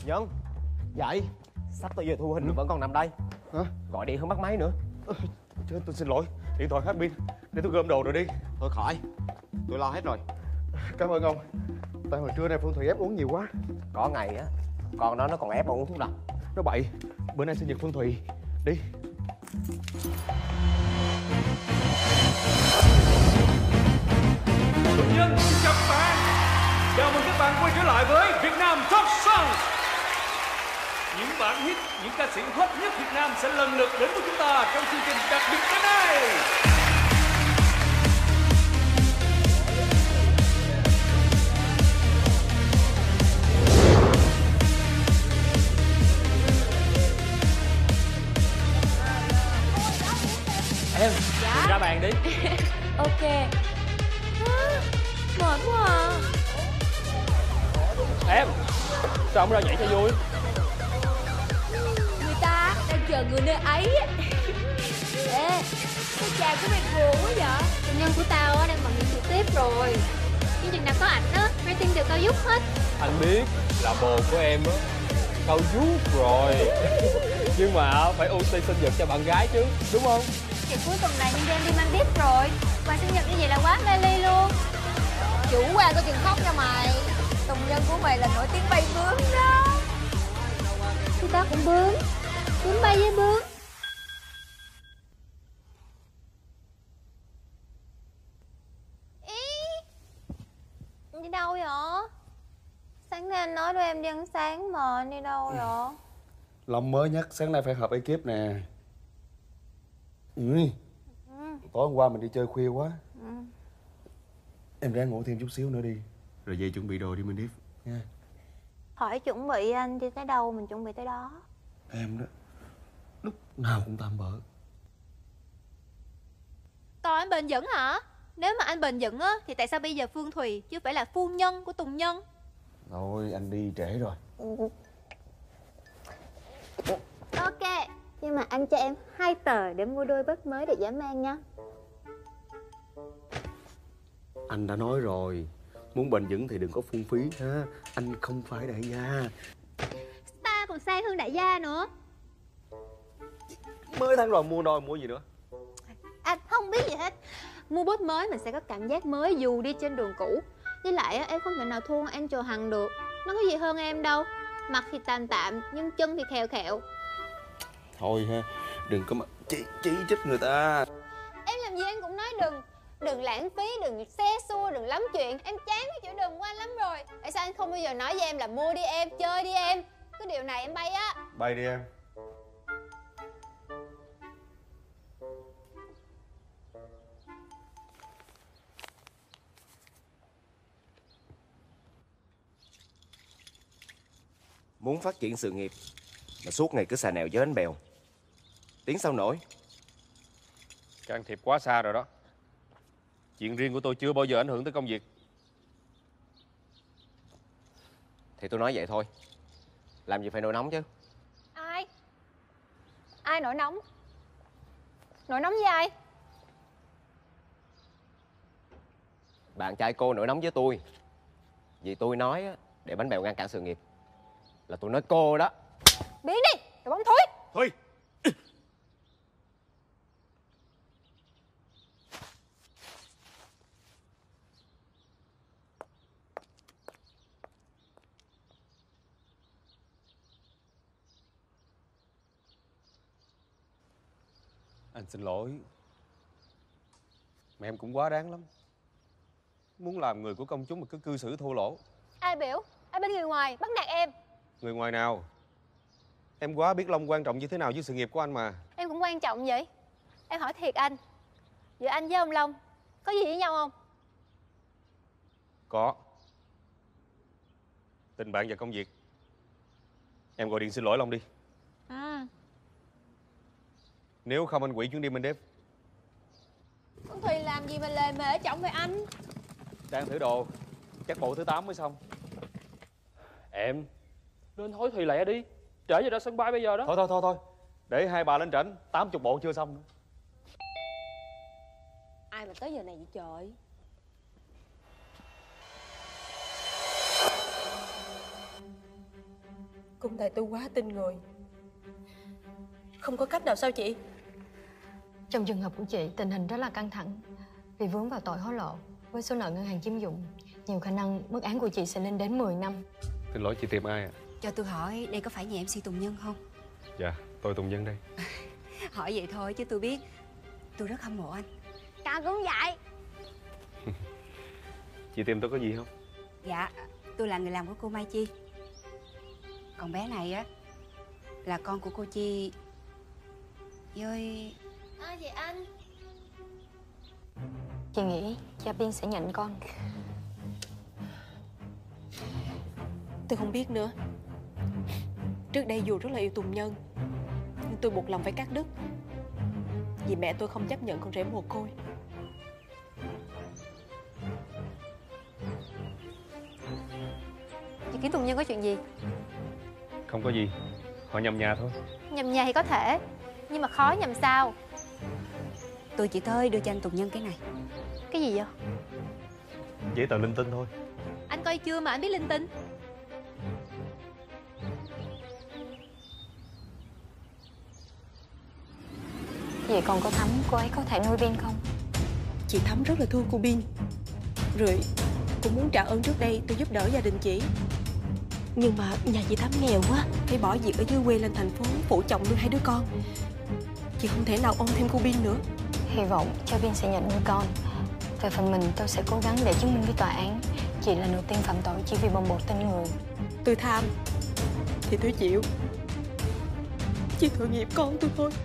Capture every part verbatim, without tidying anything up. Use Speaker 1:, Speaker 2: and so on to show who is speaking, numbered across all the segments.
Speaker 1: Nhân. Vậy sắp tới giờ thu hình ừ. vẫn còn nằm đây. Hả? Gọi điện không bắt máy nữa.
Speaker 2: Chứ tôi xin lỗi, điện thoại hết pin. Để tôi gom đồ rồi đi.
Speaker 1: Thôi khỏi, tôi lo hết rồi.
Speaker 2: Cảm ơn ông. Tại hồi trưa nay Phương Thùy ép uống nhiều quá.
Speaker 1: Có ngày á, con đó nó còn ép uống thuốc độc.
Speaker 2: Nó bậy. Bữa nay sinh nhật Phương Thùy. Đi.
Speaker 3: Nhân xin chào các bạn. Chào mừng các bạn quay trở lại với Việt Nam Top Songs. Những bản hit, những ca sĩ hot nhất Việt Nam sẽ lần lượt đến với chúng ta trong chương trình đặc biệt tối nay.
Speaker 4: Em, dạ. Mình ra bàn đi.
Speaker 5: Ok. À, mệt quá à.
Speaker 4: Em, sao không ra nhảy cho vui?
Speaker 5: Người ta đang chờ người nơi ấy. Ê, cái chàng của mày buồn quá vậy?
Speaker 6: Tình nhân của tao đang bận việc trực tiếp rồi. Nhưng chừng nào có ảnh á, rating đều cao vút hết.
Speaker 4: Anh biết là bồ của em á cao vút rồi. Nhưng mà phải ưu tiên sinh nhật cho bạn gái chứ, đúng không?
Speaker 6: Thì cuối tuần này nhân em đi Maldives rồi. Quà sinh nhật như vậy là quá mê ly luôn.
Speaker 5: Chủ quan có chừng khóc nha mày. Tùng nhân của mày là nổi tiếng bay bướm đó.
Speaker 6: Thì tao cũng bướm. Bướm bay với bướm.
Speaker 5: Ý, đi đâu vậy? Sáng nay anh nói đưa em đi ăn sáng mà anh đi đâu vậy?
Speaker 2: Long mới nhắc sáng nay phải họp ekip nè. Ừ. ừ. Tối hôm qua mình đi chơi khuya quá. Ừ. Em ráng ngủ thêm chút xíu nữa đi. Rồi về chuẩn bị đồ đi Maldives nha.
Speaker 5: Hỏi chuẩn bị anh đi tới đâu mình chuẩn bị tới đó.
Speaker 2: Em đó lúc nào cũng tạm bỡ.
Speaker 6: Coi anh bền vững hả? Nếu mà anh bền vững á thì tại sao bây giờ Phương Thùy chứ phải là phu nhân của Tùng Nhân?
Speaker 2: Thôi anh đi trễ rồi.
Speaker 5: Ừ. Ok. Nhưng mà anh cho em hai tờ để mua đôi bớt mới để dễ mang nha.
Speaker 2: Anh đã nói rồi, muốn bền vững thì đừng có phung phí ha. Anh không phải đại gia.
Speaker 6: Spa còn sang hơn đại gia nữa.
Speaker 2: Mới tháng rồi mua đôi mua gì nữa.
Speaker 5: Anh không biết gì hết. Mua bốt mới mình sẽ có cảm giác mới dù đi trên đường cũ. Với lại em không thể nào thua Angel Hằng được. Nó có gì hơn em đâu. Mặt thì tạm tạm nhưng chân thì khèo khẹo.
Speaker 2: Thôi ha, đừng có mà chỉ, chỉ trích người ta.
Speaker 5: Em làm gì anh cũng nói đừng. Đừng lãng phí, đừng xe xua, đừng lắm chuyện. Em chán cái chữ đừng của anh lắm rồi. Tại sao anh không bao giờ nói với em là mua đi em, chơi đi em. Cái điều này em bay á.
Speaker 2: Bay đi em.
Speaker 1: Muốn phát triển sự nghiệp mà suốt ngày cứ xà nèo với bánh bèo, tiếng sao nổi.
Speaker 2: Can thiệp quá xa rồi đó. Chuyện riêng của tôi chưa bao giờ ảnh hưởng tới công việc.
Speaker 1: Thì tôi nói vậy thôi. Làm gì phải nổi nóng chứ.
Speaker 5: Ai? Ai nổi nóng? Nổi nóng với ai?
Speaker 1: Bạn trai cô nổi nóng với tôi. Vì tôi nói để bánh bèo ngăn cản sự nghiệp. Là tôi nói cô đó.
Speaker 5: Biến đi, đồ bóng thối.
Speaker 2: Thôi. Anh xin lỗi. Mà em cũng quá đáng lắm. Muốn làm người của công chúng mà cứ cư xử thô lỗ.
Speaker 5: Ai biểu? Ai bên người ngoài bắt nạt em?
Speaker 2: Người ngoài nào? Em quá biết Long quan trọng như thế nào với sự nghiệp của anh mà.
Speaker 5: Em cũng quan trọng vậy. Em hỏi thiệt anh, giữa anh với ông Long có gì với nhau không?
Speaker 2: Có. Tình bạn và công việc. Em gọi điện xin lỗi Long đi.
Speaker 5: À.
Speaker 2: Nếu không anh hủy chuyến đi Maldives.
Speaker 5: Con Thùy làm gì mà lề mề ở trọng về anh?
Speaker 2: Đang thử đồ. Chắc bộ thứ tám mới xong.
Speaker 4: Em lên hối Thùy lẹ đi. Trễ giờ ra sân bay bây giờ đó.
Speaker 2: Thôi thôi thôi thôi. Để hai bà lên trển. Tám chục bộ chưa xong nữa.
Speaker 5: Ai mà tới giờ này vậy trời?
Speaker 7: Cung Tài tôi quá tin người. Không có cách nào sao chị?
Speaker 8: Trong trường hợp của chị, tình hình rất là căng thẳng. Vì vướng vào tội hối lộ với số nợ ngân hàng chiếm dụng, nhiều khả năng mức án của chị sẽ lên đến mười năm.
Speaker 2: Xin lỗi, chị tìm ai ạ?
Speaker 9: Cho tôi hỏi, đây có phải nhà em xê Tùng Nhân không?
Speaker 2: Dạ, tôi Tùng Nhân đây.
Speaker 9: Hỏi vậy thôi chứ tôi biết tôi rất hâm mộ anh.
Speaker 5: Con cũng vậy.
Speaker 2: Chị tìm tôi có gì không?
Speaker 9: Dạ, tôi là người làm của cô Mai Chi. Còn bé này á là con của cô Chi với...
Speaker 5: À, chị anh.
Speaker 8: Chị nghĩ cha Bin sẽ nhận con.
Speaker 7: Tôi không biết nữa. Trước đây dù rất là yêu Tùng Nhân, nhưng tôi buộc lòng phải cắt đứt, vì mẹ tôi không chấp nhận con rể mồ côi.
Speaker 6: Chị kiếm Tùng Nhân có chuyện gì?
Speaker 2: Không có gì, họ nhầm nhà thôi.
Speaker 6: Nhầm nhà thì có thể, nhưng mà khó nhầm sao?
Speaker 9: Tôi chỉ tới đưa cho anh Tùng Nhân cái này.
Speaker 6: Cái gì vậy?
Speaker 2: Giấy tờ linh tinh thôi.
Speaker 6: Anh coi chưa mà anh biết linh tinh?
Speaker 8: Vậy còn cô Thắm, cô ấy có thể nuôi Bin không?
Speaker 7: Chị Thắm rất là thương cô Bin, rồi cũng muốn trả ơn trước đây tôi giúp đỡ gia đình chị. Nhưng mà nhà chị Thắm nghèo quá, phải bỏ việc ở dưới quê lên thành phố phụ chồng nuôi hai đứa con. Chị không thể nào ôm thêm cô Bin nữa.
Speaker 8: Hy vọng cha Bin sẽ nhận nuôi con. Về phần mình, tôi sẽ cố gắng để chứng minh với tòa án chị là nữ tiên phạm tội chỉ vì bồng bột tên người.
Speaker 7: Tôi tham thì tôi chịu. Chỉ tội nghiệp con tôi thôi.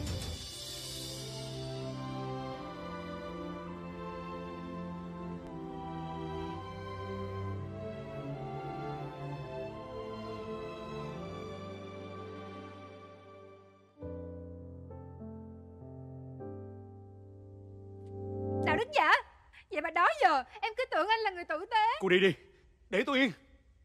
Speaker 6: Đạo đức giả. Vậy mà đó giờ em cứ tưởng anh là người tử tế.
Speaker 3: Cô đi đi, để tôi yên.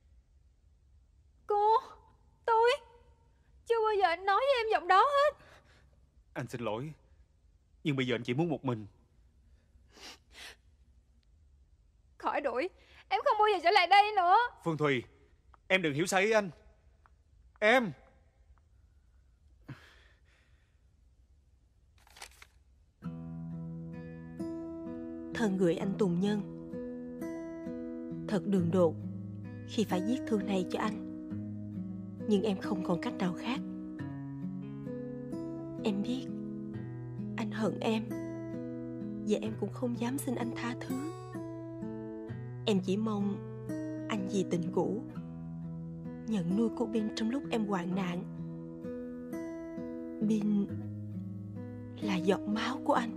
Speaker 6: Cô, tôi chưa bao giờ anh nói với em giọng đó hết.
Speaker 3: Anh xin lỗi, nhưng bây giờ anh chỉ muốn một mình.
Speaker 6: Khỏi đuổi, em không bao giờ trở lại đây nữa.
Speaker 3: Phương Thùy, em đừng hiểu sai ý anh. Em
Speaker 7: Thân người anh Tùng Nhân thật đường đột khi phải viết thư này cho anh. Nhưng em không còn cách nào khác. Em biết anh hận em, và em cũng không dám xin anh tha thứ. Em chỉ mong anh vì tình cũ nhận nuôi cô Bin trong lúc em hoạn nạn. Bin là giọt máu của anh.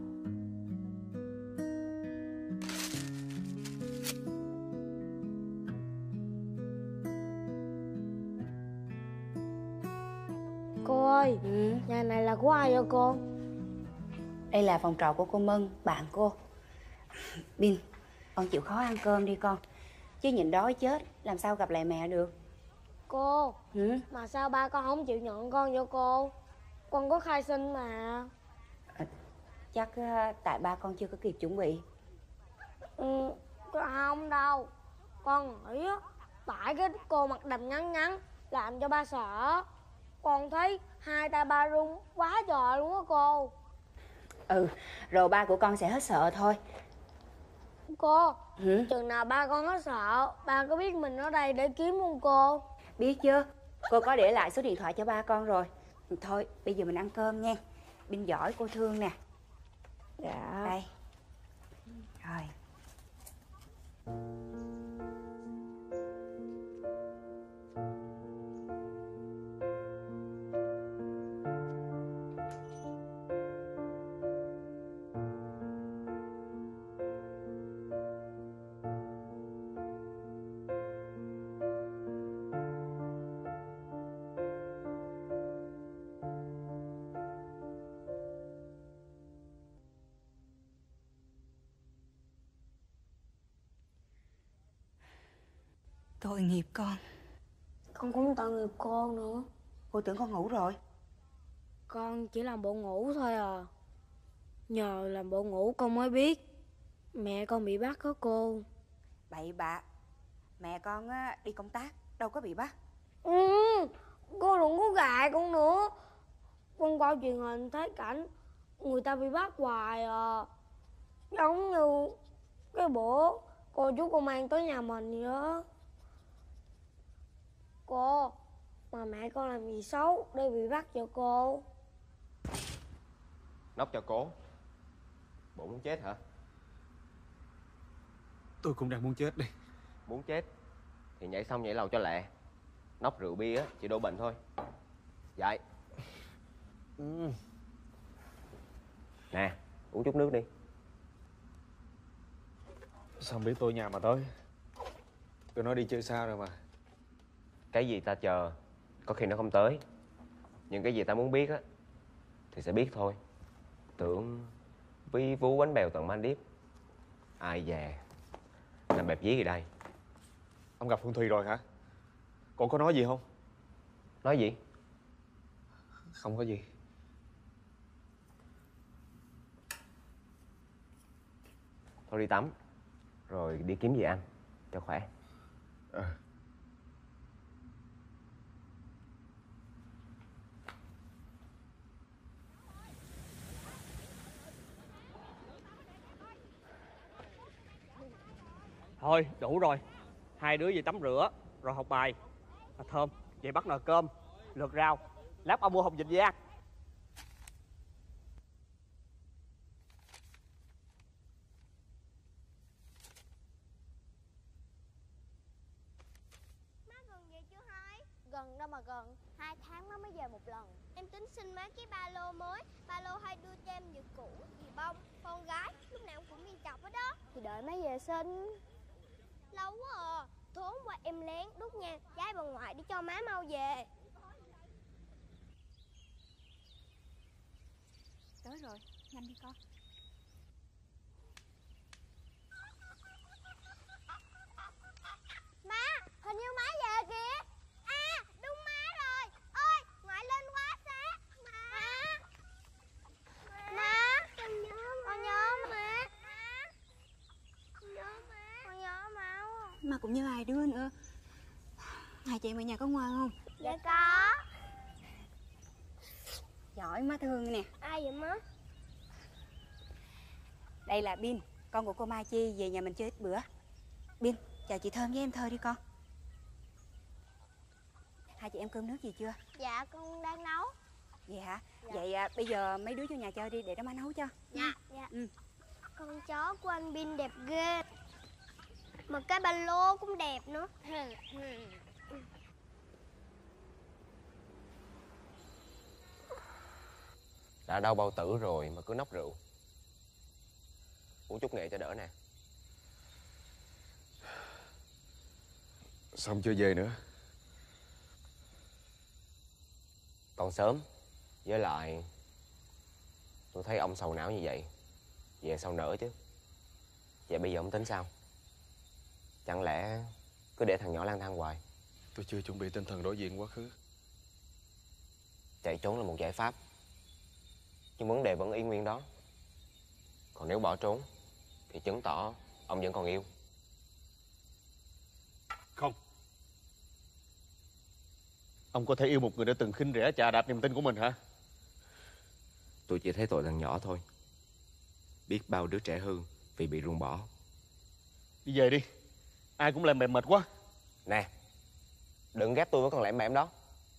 Speaker 10: Cô ơi,
Speaker 9: Ừ.
Speaker 10: nhà này là của ai vậy cô?
Speaker 9: Đây là phòng trọ của cô Mân, bạn cô. Bin, con chịu khó ăn cơm đi con. Chứ nhịn đói chết, làm sao gặp lại mẹ được.
Speaker 10: Cô,
Speaker 9: Ừ?
Speaker 10: mà sao ba con không chịu nhận con vậy cô? Con có khai sinh mà.
Speaker 9: Chắc uh, tại ba con chưa có kịp chuẩn bị.
Speaker 10: Ừ, không đâu. Con nghĩ á, tại cái cô mặc đầm ngắn ngắn làm cho ba sợ. Con thấy hai tay ba run quá trời luôn á cô.
Speaker 9: Ừ, rồi ba của con sẽ hết sợ thôi.
Speaker 10: Cô,
Speaker 9: Ừ?
Speaker 10: chừng nào ba con hết sợ, ba có biết mình ở đây để kiếm không cô?
Speaker 9: Biết chứ, cô có để lại số điện thoại cho ba con rồi. Thôi, bây giờ mình ăn cơm nha. Bin giỏi cô thương nè.
Speaker 10: Dạ.
Speaker 9: Đây. Rồi. Tội nghiệp con.
Speaker 10: Con cũng tội nghiệp cô nữa.
Speaker 9: Cô tưởng con ngủ rồi.
Speaker 10: Con chỉ làm bộ ngủ thôi à. Nhờ làm bộ ngủ con mới biết mẹ con bị bắt đó cô.
Speaker 9: Bậy bạ. Mẹ con á, đi công tác, đâu có bị bắt.
Speaker 10: Ừ, Cô đừng có gài con nữa. Con coi truyền hình thấy cảnh người ta bị bắt hoài à. Giống như cái bữa cô chú công an tới nhà mình vậy đó. Cô, mà mẹ con làm gì xấu để bị bắt cho cô?
Speaker 1: Nốc cho cố. Bộ muốn chết hả?
Speaker 2: Tôi cũng đang muốn chết đây.
Speaker 1: Muốn chết thì nhảy xong nhảy lầu cho lẹ. Nốc rượu bia á chỉ đổ bệnh thôi. Dậy.
Speaker 2: Ừ.
Speaker 1: Nè, uống chút nước đi.
Speaker 2: Sao biết tôi nhà mà tới? Tôi nói đi chơi xa rồi mà.
Speaker 1: Cái gì ta chờ có khi nó không tới. Nhưng cái gì ta muốn biết á thì sẽ biết thôi. Tưởng ví vú bánh bèo tận Maldives. Ai về làm bẹp dí gì đây?
Speaker 2: Ông gặp Phương Thùy rồi hả? Cô có nói gì không?
Speaker 1: Nói gì?
Speaker 2: Không có gì.
Speaker 1: Thôi đi tắm rồi đi kiếm gì ăn cho khỏe.
Speaker 2: À.
Speaker 11: Thôi đủ rồi. Hai đứa về tắm rửa rồi học bài. À, Thơm vậy bắt nồi cơm, lượt rau, lát ông mua hồng vịt về ăn.
Speaker 12: Má gần về chưa hai? Gần đâu mà gần, hai tháng má mới về một lần. Em tính xin má cái ba lô mới. Ba lô hay đưa cho em vừa cũ vừa bông. Con gái lúc nào cũng miên chọc hết đó. Thì đợi má về xin. Lâu quá à. Thốn qua em lén đút nha trái bà ngoại để cho má mau về.
Speaker 9: Tới rồi, nhanh đi con.
Speaker 12: Má, hình như má về kìa. À, đúng má rồi. Ôi, ngoại lên quá xa. Má. Má. Con nhớ má. Con nhớ má. Con nhớ má. Con nhớ má.
Speaker 9: Mà cũng như ai đứa nữa. Hai chị em ở nhà có ngoan không?
Speaker 12: Dạ có.
Speaker 9: Giỏi, má thương nè.
Speaker 12: Ai vậy má?
Speaker 9: Đây là Bin, con của cô Mai Chi về nhà mình chơi ít bữa. Bin, chào chị Thơm với em Thơ đi con. Hai chị em cơm nước gì chưa?
Speaker 12: Dạ con đang nấu.
Speaker 9: Vậy hả?
Speaker 12: Dạ.
Speaker 9: Vậy à, bây giờ mấy đứa vô nhà chơi đi để đó má nấu cho.
Speaker 12: Dạ. Dạ.
Speaker 9: Ừ.
Speaker 12: Con chó của anh Bin đẹp ghê. Mà cái ba lô cũng đẹp nữa.
Speaker 1: Đã đau bao tử rồi mà cứ nốc rượu. Uống chút nghệ cho đỡ nè.
Speaker 2: Sao không chưa về nữa?
Speaker 1: Còn sớm. Với lại tôi thấy ông sầu não như vậy về sao nỡ chứ. Vậy bây giờ ông tính sao? Chẳng lẽ cứ để thằng nhỏ lang thang hoài?
Speaker 2: Tôi chưa chuẩn bị tinh thần đối diện quá khứ.
Speaker 1: Chạy trốn là một giải pháp, nhưng vấn đề vẫn y nguyên đó. Còn nếu bỏ trốn thì chứng tỏ ông vẫn còn yêu.
Speaker 2: Không. Ông có thể yêu một người đã từng khinh rẻ chà đạp niềm tin của mình hả?
Speaker 1: Tôi chỉ thấy tội thằng nhỏ thôi. Biết bao đứa trẻ hư vì bị ruồng bỏ.
Speaker 2: Đi về đi. Ai cũng làm mềm mệt quá.
Speaker 1: Nè, đừng ghép tôi với con lẻm bẻm đó.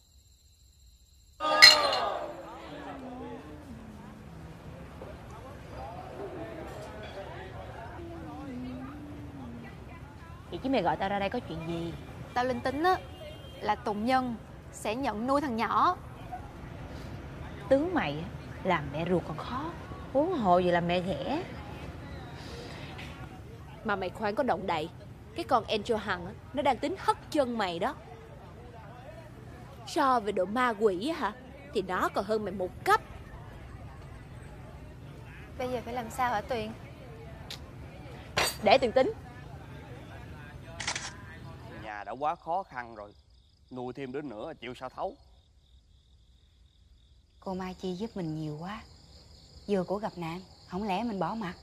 Speaker 6: Vậy chứ mày gọi tao ra đây có chuyện gì? Tao linh tính á là Tùng Nhân sẽ nhận nuôi thằng nhỏ.
Speaker 13: Tướng mày á, làm mẹ ruột còn khó, huống hồ gì làm mẹ ghẻ.
Speaker 14: Mà mày khoan có động đậy. Cái con Angel Hằng á, nó đang tính hất chân mày đó. So về độ ma quỷ á hả, thì nó còn hơn mày một cấp.
Speaker 6: Bây giờ phải làm sao hả Tuyền?
Speaker 14: Để Tuyền tính.
Speaker 11: Nhà đã quá khó khăn rồi, nuôi thêm đứa nữa chịu sao thấu.
Speaker 9: Cô Mai Chi giúp mình nhiều quá. Vừa cổ gặp nạn, không lẽ mình bỏ mặt?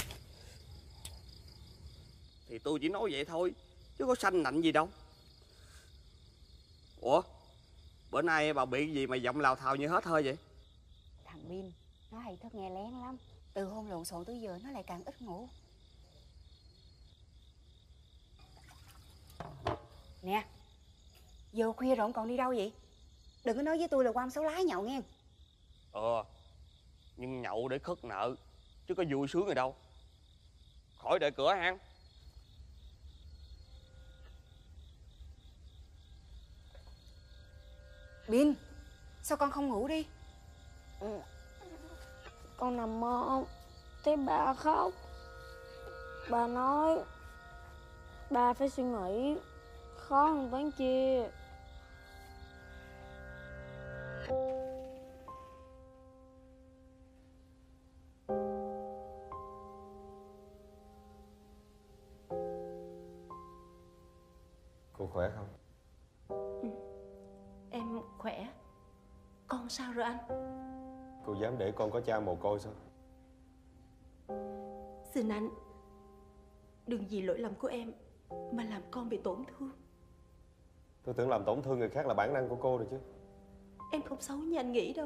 Speaker 11: Thì tôi chỉ nói vậy thôi, chứ có sanh nạnh gì đâu. Ủa, Bữa nay bà bị gì mà giọng lào thào như hết hơi vậy?
Speaker 9: Thằng Bin nó hay thức nghe lén lắm. Từ hôm lộn xộn tới giờ nó lại càng ít ngủ. Nè, giờ khuya rồi còn đi đâu vậy? Đừng có nói với tôi là qua xấu lái nhậu nghe.
Speaker 11: Ờ, nhưng nhậu để khất nợ, chứ có vui sướng gì đâu. Khỏi để cửa hang.
Speaker 9: Bin, sao con không ngủ đi?
Speaker 10: Ừ. Con nằm mơ thấy bà khóc. Bà nói bà phải suy nghĩ, khó hơn toán chia.
Speaker 2: Cô khỏe không?
Speaker 7: Ừ. Em khỏe. Con sao rồi anh?
Speaker 2: Cô dám để con có cha mồ côi sao?
Speaker 7: Xin anh, đừng vì lỗi lầm của em mà làm con bị tổn thương.
Speaker 2: Tôi tưởng làm tổn thương người khác là bản năng của cô rồi chứ.
Speaker 7: Em không xấu như anh nghĩ đâu.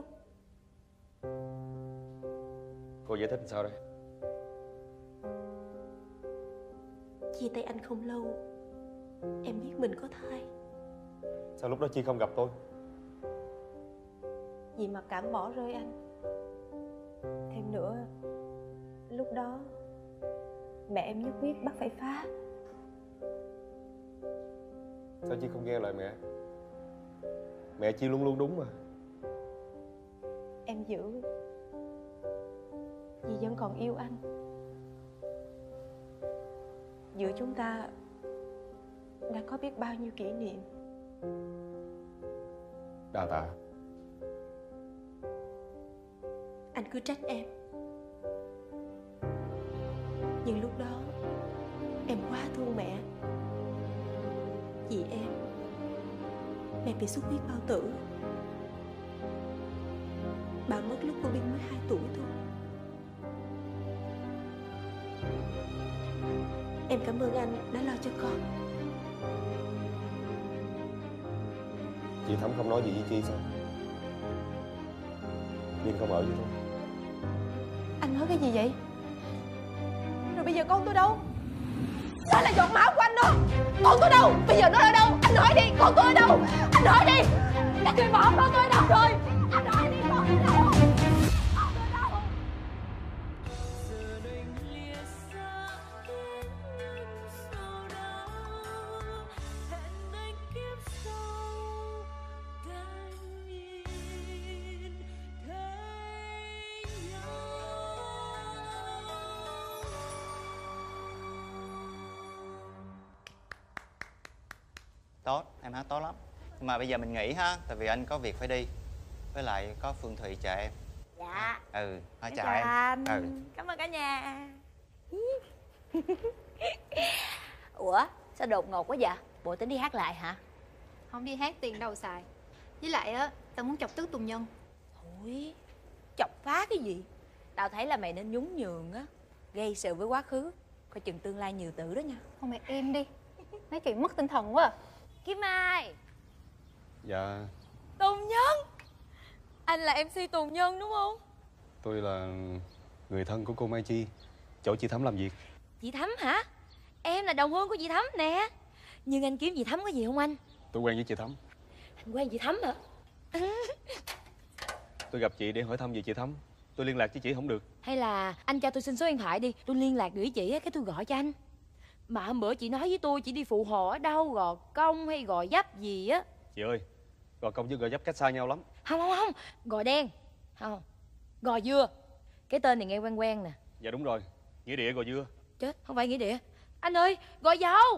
Speaker 2: Cô giải thích sao đây?
Speaker 7: Chia tay anh không lâu, em biết mình có thai.
Speaker 2: Sao lúc đó Chi không gặp tôi?
Speaker 7: Vì mặc cảm bỏ rơi anh. Thêm nữa, lúc đó mẹ em nhất quyết bắt phải phá.
Speaker 2: Sao Chi không nghe lời mẹ? Mẹ Chi luôn luôn đúng mà.
Speaker 7: Em giữ vì vẫn còn yêu anh. Giữa chúng ta đã có biết bao nhiêu kỷ niệm.
Speaker 2: Đa tạ.
Speaker 7: Anh cứ trách em. Nhưng lúc đó em quá thương mẹ. Vì em, mẹ bị xuất huyết bao tử. Bà mất lúc cô Bin mới hai tuổi thôi. Em cảm ơn anh đã lo cho con.
Speaker 2: Chị Thắm không nói gì với Chi sao? Bin không ở với tôi.
Speaker 7: Anh nói cái gì vậy? Rồi bây giờ con tôi đâu? Đó là giọt máu của anh đó. Con tôi đâu? Bây giờ nó ở đâu? Anh hỏi đi, con tôi ở đâu? Anh hỏi đi. Các người bỏ con tôi ở đâu rồi? Anh hỏi đi, con tôi ở đâu? Con tôi ở đâu?
Speaker 15: Tốt, em hát tốt lắm. Nhưng mà bây giờ mình nghỉ ha, tại vì anh có việc phải đi. Với lại có Phương Thụy chờ em.
Speaker 13: Dạ.
Speaker 15: Ừ, thôi
Speaker 13: Em
Speaker 15: chào
Speaker 13: chào
Speaker 15: em.
Speaker 13: anh.
Speaker 15: Ừ.
Speaker 13: Cảm ơn cả nhà. Ủa, sao đột ngột quá vậy? Bộ tính đi hát lại hả?
Speaker 6: Không đi hát tiền đâu xài. Với lại á, tao muốn chọc tức Tùng Nhân.
Speaker 13: Ôi, chọc phá cái gì? Tao thấy là mày nên nhún nhường á, gây sự với quá khứ, coi chừng tương lai nhiều tử đó nha.
Speaker 6: Thôi mày im đi. Nói chuyện mất tinh thần quá.
Speaker 13: Kim Mai.
Speaker 2: Dạ,
Speaker 6: Tùng Nhân. Anh là em xê Tùng Nhân đúng không?
Speaker 2: tôi là người thân của cô Mai Chi, chỗ chị Thắm làm việc.
Speaker 13: Chị Thắm hả? Em là đồng hương của chị Thắm nè. Nhưng anh kiếm chị Thắm có gì không anh?
Speaker 2: Tôi quen với chị Thắm.
Speaker 13: Anh quen chị Thắm hả?
Speaker 2: Tôi gặp chị để hỏi thăm về chị Thắm. Tôi liên lạc với chị không được.
Speaker 13: Hay là anh cho tôi xin số điện thoại đi, tôi liên lạc được với chị á, cái tôi gọi cho anh. Mà hôm bữa chị nói với tôi chị đi phụ hồ ở đâu, Gò Công hay Gò Vấp gì á.
Speaker 2: Chị ơi, Gò Công với Gò Vấp cách xa nhau lắm.
Speaker 13: Không không không, Gò Đen. Không, Gò Dưa. Cái tên này nghe quen quen nè.
Speaker 2: Dạ đúng rồi, nghĩa địa Gò Dưa.
Speaker 13: Chết, không phải nghĩa địa. Anh ơi, Gò Dầu.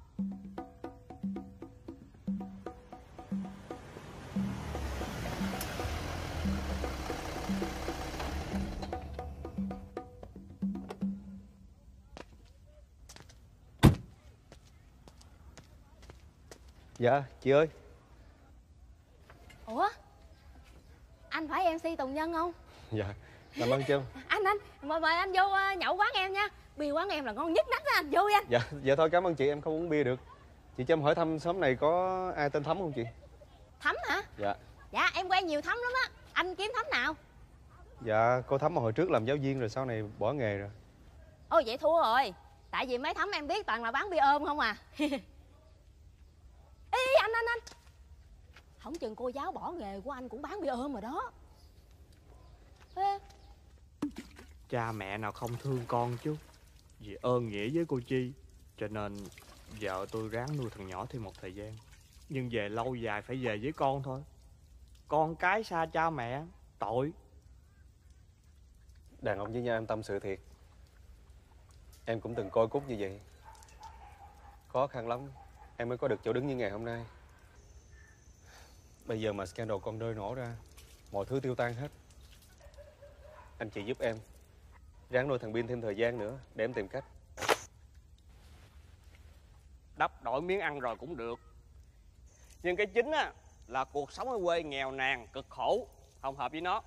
Speaker 2: Dạ, chị ơi.
Speaker 14: Ủa, anh phải em xê Tùng Nhân không?
Speaker 2: Dạ, cảm ơn chứ.
Speaker 14: Anh anh mời mời anh vô uh, nhậu quán em nha. Bia quán em là ngon nhất nách đó anh, vô đi anh.
Speaker 2: Dạ, dạ thôi cảm ơn chị, em không uống bia được. Chị cho em hỏi thăm xóm này có ai tên Thắm không chị?
Speaker 6: Thắm hả?
Speaker 2: Dạ.
Speaker 6: Dạ em quen nhiều Thắm lắm á. Anh kiếm Thắm nào?
Speaker 2: Dạ, cô Thắm mà hồi trước làm giáo viên rồi sau này bỏ nghề rồi.
Speaker 6: Ôi vậy thua rồi. Tại vì mấy Thắm em biết toàn là bán bia ôm không à. Ê anh anh anh, không chừng cô giáo bỏ nghề của anh cũng bán bia ôm rồi đó. Ê.
Speaker 11: Cha mẹ nào không thương con chứ. Vì ơn nghĩa với cô Chi, cho nên vợ tôi ráng nuôi thằng nhỏ thêm một thời gian. Nhưng về lâu dài phải về với con thôi. Con cái xa cha mẹ tội.
Speaker 2: Đàn ông với nhau em tâm sự thiệt. Em cũng từng coi Cúc như vậy. Khó khăn lắm em mới có được chỗ đứng như ngày hôm nay. Bây giờ mà scandal con rơi nổ ra, mọi thứ tiêu tan hết. Anh chị giúp em ráng nuôi thằng Bin thêm thời gian nữa để em tìm cách.
Speaker 11: Đắp đổi miếng ăn rồi cũng được. Nhưng cái chính á là cuộc sống ở quê nghèo nàn, cực khổ, không hợp với nó.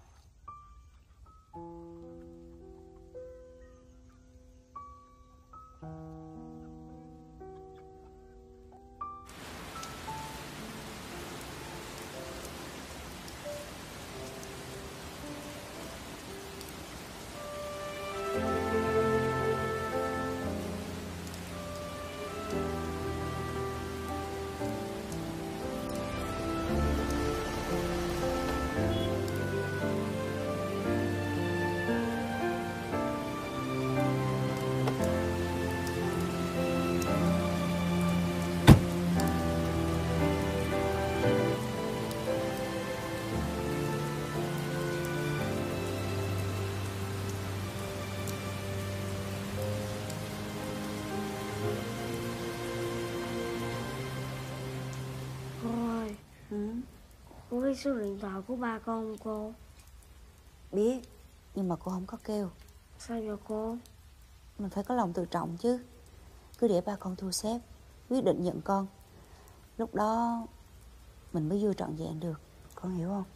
Speaker 10: Cô biết số điện thoại của ba con không cô?
Speaker 9: Biết, nhưng mà cô không có kêu.
Speaker 10: Sao vậy cô?
Speaker 9: Mình phải có lòng tự trọng chứ. Cứ để ba con thu xếp, quyết định nhận con. Lúc đó mình mới vui trọn vẹn được. Con hiểu không?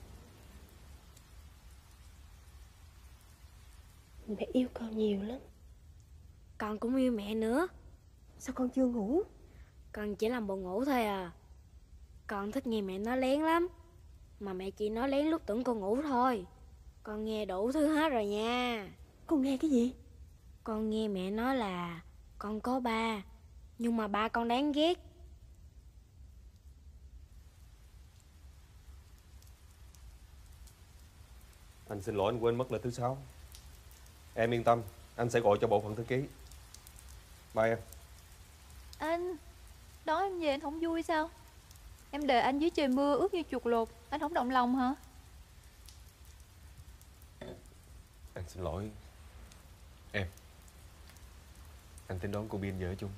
Speaker 10: Mẹ yêu con nhiều lắm. Con cũng yêu mẹ nữa.
Speaker 7: Sao con chưa ngủ?
Speaker 10: Con chỉ làm buồn ngủ thôi à. Con thích nghe mẹ nói lén lắm. Mà mẹ chỉ nói lén lúc tưởng con ngủ thôi. Con nghe đủ thứ hết rồi nha.
Speaker 7: Con nghe cái gì?
Speaker 10: Con nghe mẹ nói là con có ba, nhưng mà ba con đáng ghét.
Speaker 2: Anh xin lỗi, anh quên mất là thứ sáu. Em yên tâm, anh sẽ gọi cho bộ phận thư ký. Bye em.
Speaker 6: Anh, đón em về anh không vui sao? Em đợi anh dưới trời mưa ướt như chuột lột, anh không động lòng hả?
Speaker 2: Anh xin lỗi. Em, anh tính đón cô Bin về ở chung.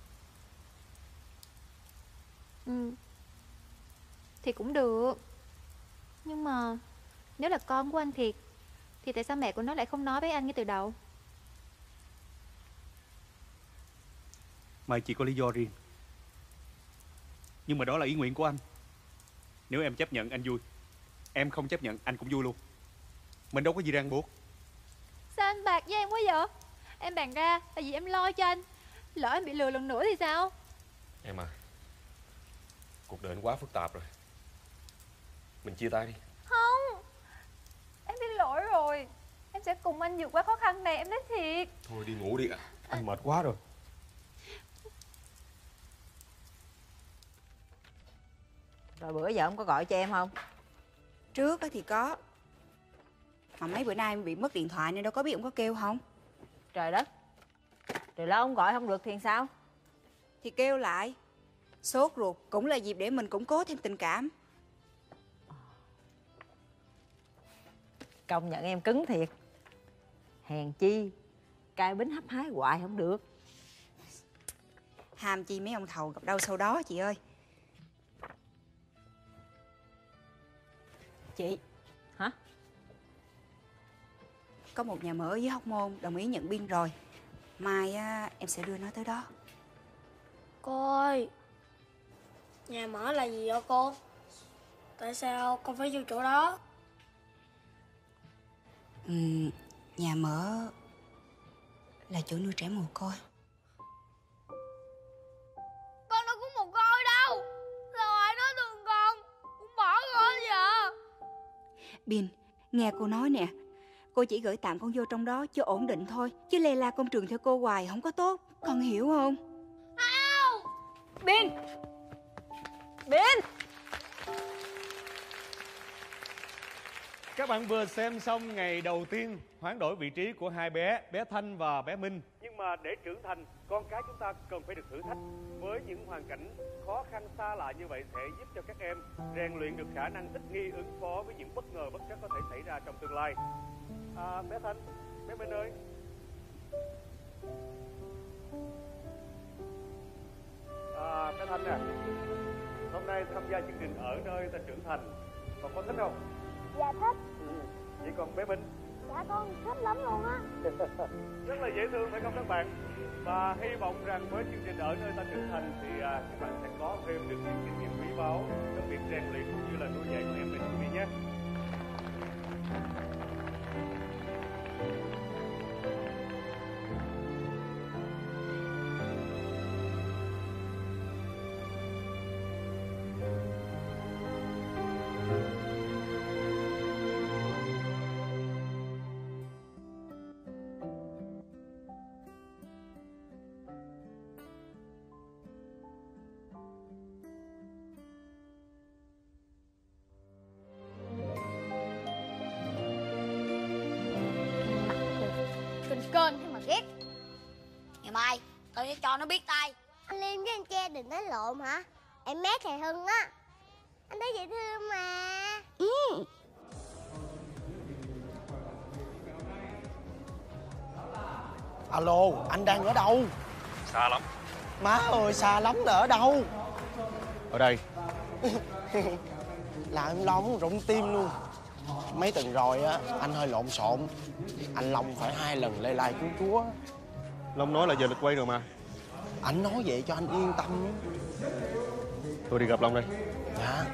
Speaker 6: Ừ, thì cũng được. Nhưng mà nếu là con của anh thiệt, thì tại sao mẹ của nó lại không nói với anh ngay từ đầu?
Speaker 3: Mai chỉ có lý do riêng. Nhưng mà đó là ý nguyện của anh. Nếu em chấp nhận anh vui, em không chấp nhận anh cũng vui luôn. Mình đâu có gì ràng buộc.
Speaker 6: Sao anh bạc với em quá vậy? Em bàn ra tại vì em lo cho anh. Lỡ em bị lừa lần nữa thì sao?
Speaker 2: Em à, cuộc đời anh quá phức tạp rồi. Mình chia tay đi.
Speaker 6: Không, em biết lỗi rồi. Em sẽ cùng anh vượt qua khó khăn này, em nói thiệt.
Speaker 2: Thôi đi ngủ đi ạ. Anh mệt quá rồi.
Speaker 9: Rồi bữa giờ ông có gọi cho em không? Trước thì có. Mà mấy bữa nay em bị mất điện thoại nên đâu có biết ông có kêu không. Trời đất. Rồi lâu ông gọi không được thì sao? Thì kêu lại. Sốt ruột cũng là dịp để mình củng cố thêm tình cảm. Công nhận em cứng thiệt. Hèn chi cai bính hấp hái hoài không được. Ham chi mấy ông thầu gặp đâu sau đó chị ơi. Chị. Hả? Có một nhà mở ở dưới Hóc Môn đồng ý nhận Bin rồi. Mai á, em sẽ đưa nó tới đó.
Speaker 10: Cô ơi, nhà mở là gì vậy cô? Tại sao con phải vô chỗ đó?
Speaker 9: Ừ, nhà mở là chỗ nuôi trẻ mồ côi.
Speaker 10: Con đâu có mồ côi đâu. Sao ai nói thương con cũng bỏ
Speaker 9: Bin, nghe cô nói nè, cô chỉ gửi tạm con vô trong đó cho ổn định thôi, chứ lê la công trường theo cô hoài không có tốt, con hiểu không?
Speaker 7: Bin! Bin!
Speaker 3: Các bạn vừa xem xong ngày đầu tiên hoán đổi vị trí của hai bé, bé Thanh và bé Minh. Nhưng mà để trưởng thành, con cái chúng ta cần phải được thử thách. Với những hoàn cảnh khó khăn xa lạ như vậy sẽ giúp cho các em rèn luyện được khả năng thích nghi ứng phó với những bất ngờ bất trắc có thể xảy ra trong tương lai. À, bé Thanh, bé Minh ơi. À, bé Thanh nè, hôm nay tham gia chương trình Ở Nơi Ta Trưởng Thành, con có thích không?
Speaker 10: Dạ thích.
Speaker 3: Ừ. Vậy còn bé Minh?
Speaker 10: Dạ con thích lắm luôn á.
Speaker 3: Rất là dễ thương phải không các bạn? Và hy vọng rằng với chương trình Ở Nơi Ta Trưởng Thành thì à, các bạn sẽ có thêm được những kinh nghiệm quý báu trong việc rèn luyện cũng như là nuôi dạy của em mình quý vị nhé.
Speaker 12: Kênh thế mà ghét. Ngày mai tôi sẽ cho nó biết tay. Anh Liêm với anh Che đừng đánh lộn hả? Em mét thầy Hưng á. Anh thấy dễ thương mà. Ừ.
Speaker 2: Alo, anh đang ở đâu?
Speaker 3: Xa lắm.
Speaker 2: Má ơi, xa lắm là ở đâu?
Speaker 3: Ở đây.
Speaker 2: Là em Long rụng tim luôn. Mấy tuần rồi á, anh hơi lộn xộn. Anh Long phải hai lần lê lai cứu chúa.
Speaker 3: Long nói là giờ lịch quay rồi mà.
Speaker 2: Anh nói vậy cho anh yên tâm.
Speaker 3: Tôi đi gặp Long đây.
Speaker 2: Dạ.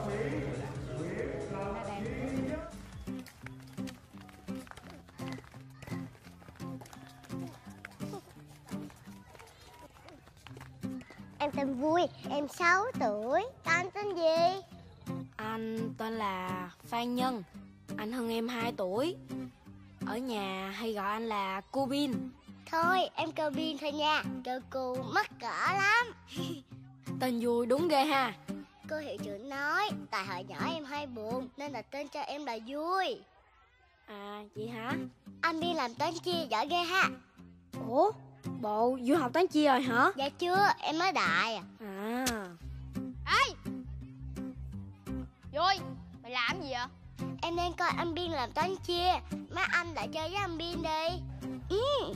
Speaker 12: Em tên Vui, em sáu tuổi. Anh tên gì?
Speaker 13: Anh tên là Phan Nhân. Anh hơn em hai tuổi. Ở nhà hay gọi anh là cô Bin.
Speaker 12: Thôi em kêu Bin thôi nha. Kêu cô mắc cỡ lắm.
Speaker 13: Tên vui đúng ghê ha.
Speaker 12: Cô hiệu trưởng nói tại hồi nhỏ em hay buồn nên là tên cho em là Vui.
Speaker 13: À vậy hả?
Speaker 12: Anh Bin làm toán chia giỏi ghê ha.
Speaker 13: Ủa bộ Vui học toán chia rồi hả?
Speaker 12: Dạ chưa, em mới đại à.
Speaker 13: À.
Speaker 12: Ê Vui, mày làm gì vậy? Em đang coi anh Bin làm toán chia. Má anh lại chơi với anh Bin đi. Ừ.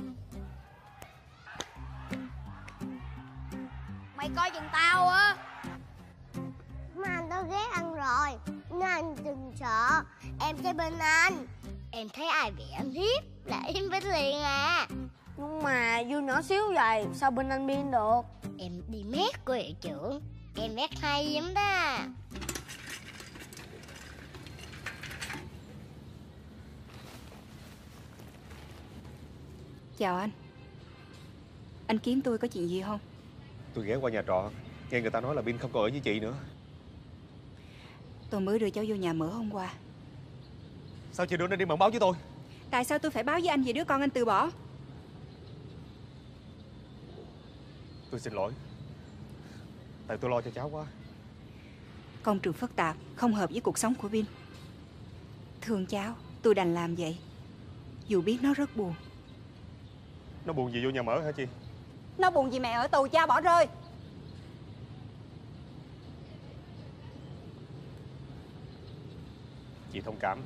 Speaker 12: Mày coi chừng tao á. Má anh đã ghét anh rồi nên anh đừng sợ. Em sẽ bên anh. Em thấy ai bị anh hiếp là em biết liền à.
Speaker 10: Nhưng mà Vui nhỏ xíu vậy sao bên anh Bin được?
Speaker 12: Em đi mét của hiệu trưởng. Em mét hay lắm đó.
Speaker 9: Chào anh. Anh kiếm tôi có chuyện gì không?
Speaker 3: Tôi ghé qua nhà trọ, nghe người ta nói là Bin không còn ở với chị nữa.
Speaker 9: Tôi mới đưa cháu vô nhà mở hôm qua.
Speaker 3: Sao chị đưa nó đi mật báo với tôi?
Speaker 9: Tại sao tôi phải báo với anh về đứa con anh từ bỏ?
Speaker 3: Tôi xin lỗi. Tại tôi lo cho cháu quá.
Speaker 9: Công trường phức tạp, không hợp với cuộc sống của Bin. Thương cháu, tôi đành làm vậy. Dù biết nó rất buồn.
Speaker 3: Nó buồn gì vô nhà mở hả chị?
Speaker 9: Nó buồn vì mẹ ở tù cha bỏ rơi.
Speaker 3: Chị thông cảm.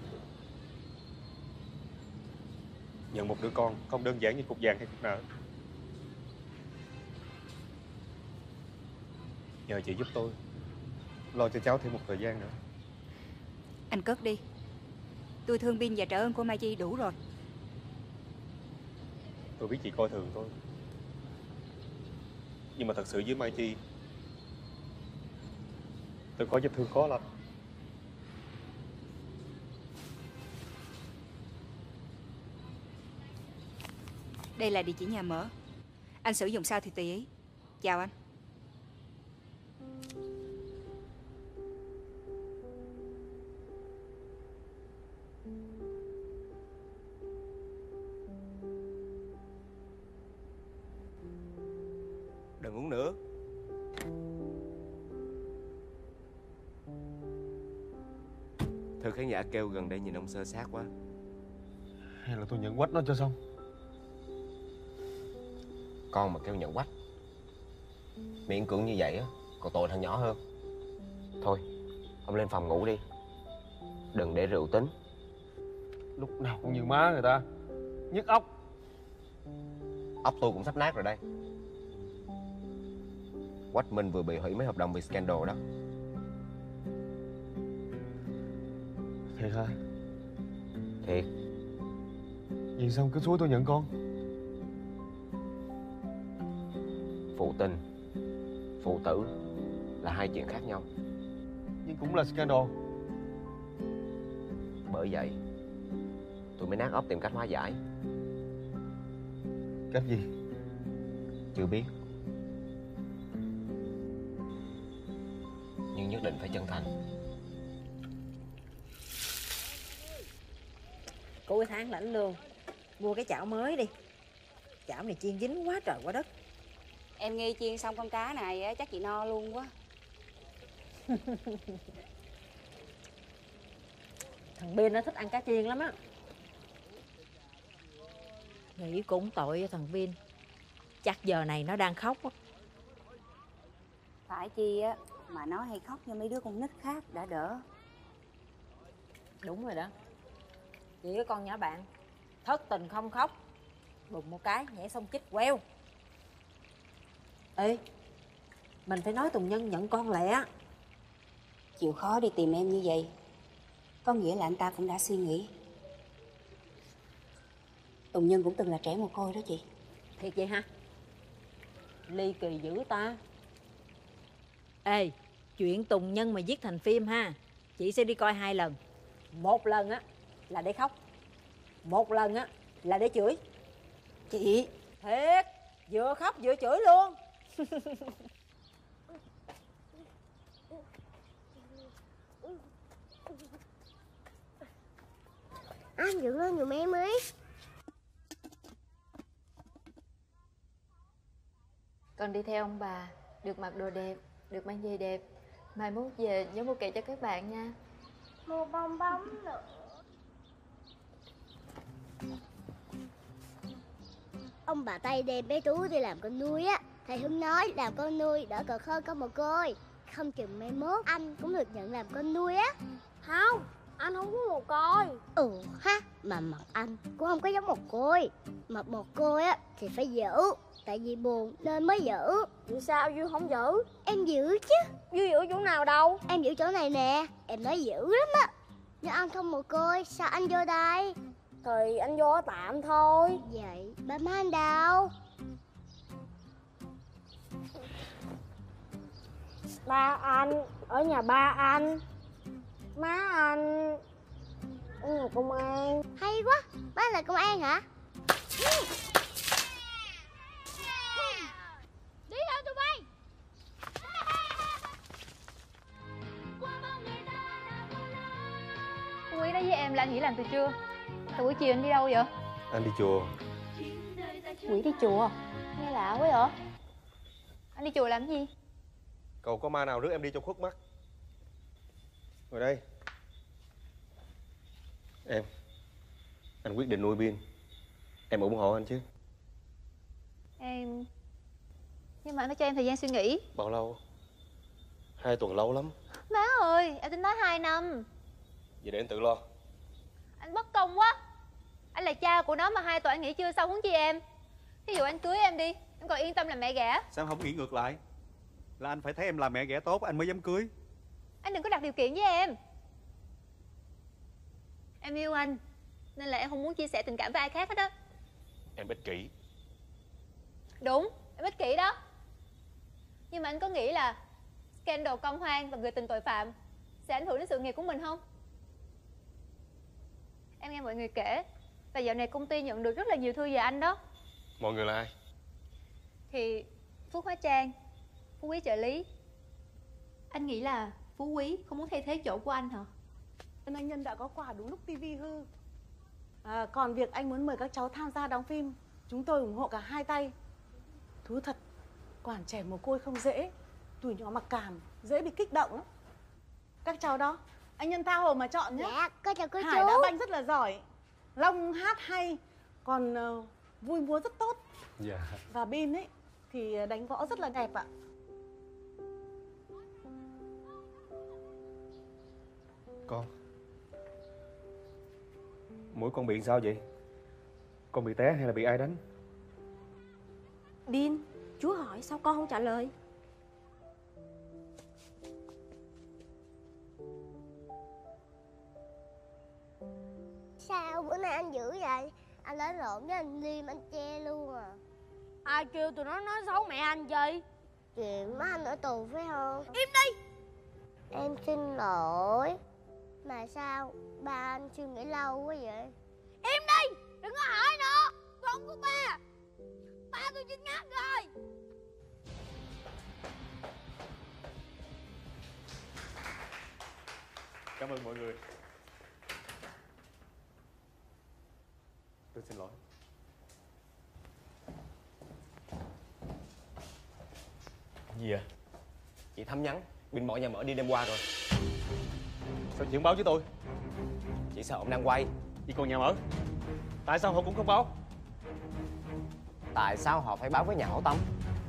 Speaker 3: Nhận một đứa con không đơn giản như cục vàng hay cục nợ. Nhờ chị giúp tôi lo cho cháu thêm một thời gian nữa.
Speaker 9: Anh cất đi. Tôi thương Bin và trợ ơn của Mai Chi đủ rồi.
Speaker 3: Tôi biết chị coi thường tôi, nhưng mà thật sự với Mai Chi tôi có vết thương khó lành.
Speaker 9: Đây là địa chỉ nhà mở. Anh sử dụng sao thì tùy ý. Chào anh.
Speaker 1: Thưa khán giả kêu gần đây nhìn ông sơ sát quá.
Speaker 2: Hay là tôi nhận quách nó cho xong?
Speaker 1: Con mà kêu nhận quách, miễn cưỡng như vậy á, còn tội thằng nhỏ hơn. Thôi, ông lên phòng ngủ đi, đừng để rượu tính.
Speaker 2: Lúc nào cũng như má người ta, nhức óc.
Speaker 1: Óc tôi cũng sắp nát rồi đây. Quách Minh vừa bị hủy mấy hợp đồng vì scandal đó.
Speaker 2: Thiệt hả?
Speaker 1: Thiệt.
Speaker 2: Vì sao cứ xúi tôi nhận con?
Speaker 1: Phụ tình, phụ tử là hai chuyện khác nhau.
Speaker 2: Nhưng cũng là scandal.
Speaker 1: Bởi vậy tôi mới nát óc tìm cách hóa giải.
Speaker 2: Cách gì?
Speaker 1: Chưa biết, nhưng nhất định phải chân thành.
Speaker 9: Cuối tháng lãnh lương, mua cái chảo mới đi. Chảo này chiên dính quá trời quá đất.
Speaker 16: Em nghi chiên xong con cá này chắc chị no luôn quá.
Speaker 9: Thằng Biên nó thích ăn cá chiên lắm á.
Speaker 14: Nghĩ cũng tội cho thằng Vin. Chắc giờ này nó đang khóc á.
Speaker 16: Phải chi á mà nó hay khóc như mấy đứa con nít khác đã đỡ.
Speaker 9: Đúng rồi đó. Chỉ cái con nhỏ bạn thất tình không khóc, đùng một cái nhảy xong chích queo. Ê, mình phải nói Tùng Nhân nhận con lẹ.
Speaker 16: Chịu khó đi tìm em như vậy có nghĩa là anh ta cũng đã suy nghĩ. Tùng Nhân cũng từng là trẻ mồ côi đó chị.
Speaker 9: Thiệt vậy hả? Ly kỳ dữ ta.
Speaker 14: Ê, chuyện Tùng Nhân mà viết thành phim ha, chị sẽ đi coi hai lần.
Speaker 9: Một lần á là để khóc, một lần á là để chửi.
Speaker 16: Chị
Speaker 9: thiệt, vừa khóc vừa chửi luôn.
Speaker 12: Anh dựng lên giùm em ấy.
Speaker 6: Con đi theo ông bà, được mặc đồ đẹp, được mang giày đẹp. Mai mốt về nhớ mua kẹo cho các bạn nha.
Speaker 12: Mua bong bóng nữa. Ông bà Tây đem bé Tú đi làm con nuôi á. Thầy Hưng nói làm con nuôi đỡ cực hơn con mồ côi. Không chừng mai mốt anh cũng được nhận làm con nuôi á.
Speaker 10: Không, anh không có mồ côi.
Speaker 12: Ừ ha, mà mặt anh cũng không có giống mồ côi. Mặt mồ côi á thì phải giữ, tại vì buồn nên mới giữ.
Speaker 10: Vì sao Duy không giữ?
Speaker 12: Em giữ chứ.
Speaker 10: Duy giữ chỗ nào đâu?
Speaker 12: Em giữ chỗ này nè, em nói giữ lắm á. Nếu anh không mồ côi, sao anh vô đây?
Speaker 10: Thì anh vô tạm thôi.
Speaker 12: Vậy ba má anh đâu?
Speaker 10: Ba anh ở nhà ba anh. Má anh ở nhà công an.
Speaker 12: Hay quá, ba là công an hả? Đi đâu tụi bay?
Speaker 6: Quý nói với em là anh nghỉ làm từ trưa. Từ buổi chiều anh đi đâu vậy?
Speaker 2: Anh đi chùa.
Speaker 6: Quỷ đi chùa? Nghe lạ quá vậy. Anh đi chùa làm gì?
Speaker 2: Cầu có ma nào rước em đi cho khuất mắt. Ngồi đây. Em Anh quyết định nuôi Biên. Em ủng hộ anh chứ?
Speaker 6: Em... Nhưng mà anh phải cho em thời gian suy nghĩ.
Speaker 2: Bao lâu? Hai tuần lâu lắm.
Speaker 6: Má ơi, em tính nói hai năm.
Speaker 2: Vậy để anh tự lo.
Speaker 6: Anh bất công quá. Anh là cha của nó mà hai tuần anh nghỉ chưa xong huống chi em. Ví dụ anh cưới em đi, em còn yên tâm làm mẹ ghẻ.
Speaker 11: Sao em không nghĩ ngược lại? Là anh phải thấy em làm mẹ ghẻ tốt anh mới dám cưới.
Speaker 6: Anh đừng có đặt điều kiện với em. Em yêu anh nên là em không muốn chia sẻ tình cảm với ai khác hết á.
Speaker 2: Em ích kỷ.
Speaker 6: Đúng, em ích kỷ đó. Nhưng mà anh có nghĩ là scandal công hoang và người tình tội phạm sẽ ảnh hưởng đến sự nghiệp của mình không? Em nghe mọi người kể và dạo này công ty nhận được rất là nhiều thư về anh đó.
Speaker 2: Mọi người là ai?
Speaker 6: Thì Phúc Hóa Trang, Phú Quý trợ lý. Anh nghĩ là Phú Quý không muốn thay thế chỗ của anh hả?
Speaker 17: Nên anh Nhân đã có quà đúng lúc tivi hư. À, còn việc anh muốn mời các cháu tham gia đóng phim, chúng tôi ủng hộ cả hai tay. Thú thật, quản trẻ mồ côi không dễ. Tuổi nhỏ mặc cảm, dễ bị kích động lắm. Các cháu đó, Anh nhân tha hồ mà chọn nhé.
Speaker 10: Dạ, con chào cô
Speaker 17: Hải
Speaker 10: chú.
Speaker 17: đá banh rất là giỏi, Long hát hay, còn uh, vui múa rất tốt.
Speaker 2: Dạ.
Speaker 17: Và Bin ấy thì đánh võ rất là đẹp ạ.
Speaker 2: Con Mũi con bị sao vậy? Con bị té hay là bị ai đánh?
Speaker 7: Bin, chú hỏi sao con không trả lời?
Speaker 12: Sao bữa nay anh dữ vậy? Anh đánh lộn với anh Liêm, anh che luôn à.
Speaker 10: Ai kêu tụi nó nói xấu mẹ anh gì?
Speaker 12: Chuyện má anh ở tù phải không?
Speaker 10: Im đi.
Speaker 12: Em xin lỗi. Mà sao ba anh suy nghĩ lâu quá vậy?
Speaker 10: Im đi, đừng có hỏi nữa. Con của ba, ba tôi chết ngắt rồi.
Speaker 2: Cảm ơn mọi người. Tôi xin lỗi.
Speaker 1: Gì vậy? Chị Thắm nhắn Bin bỏ nhà mở đi đêm qua rồi.
Speaker 11: Sao chị không báo với tôi?
Speaker 1: Chị sợ ông đang quay.
Speaker 11: Chị còn nhà mở. Tại sao họ cũng không báo?
Speaker 1: Tại sao họ phải báo với nhà hảo tâm?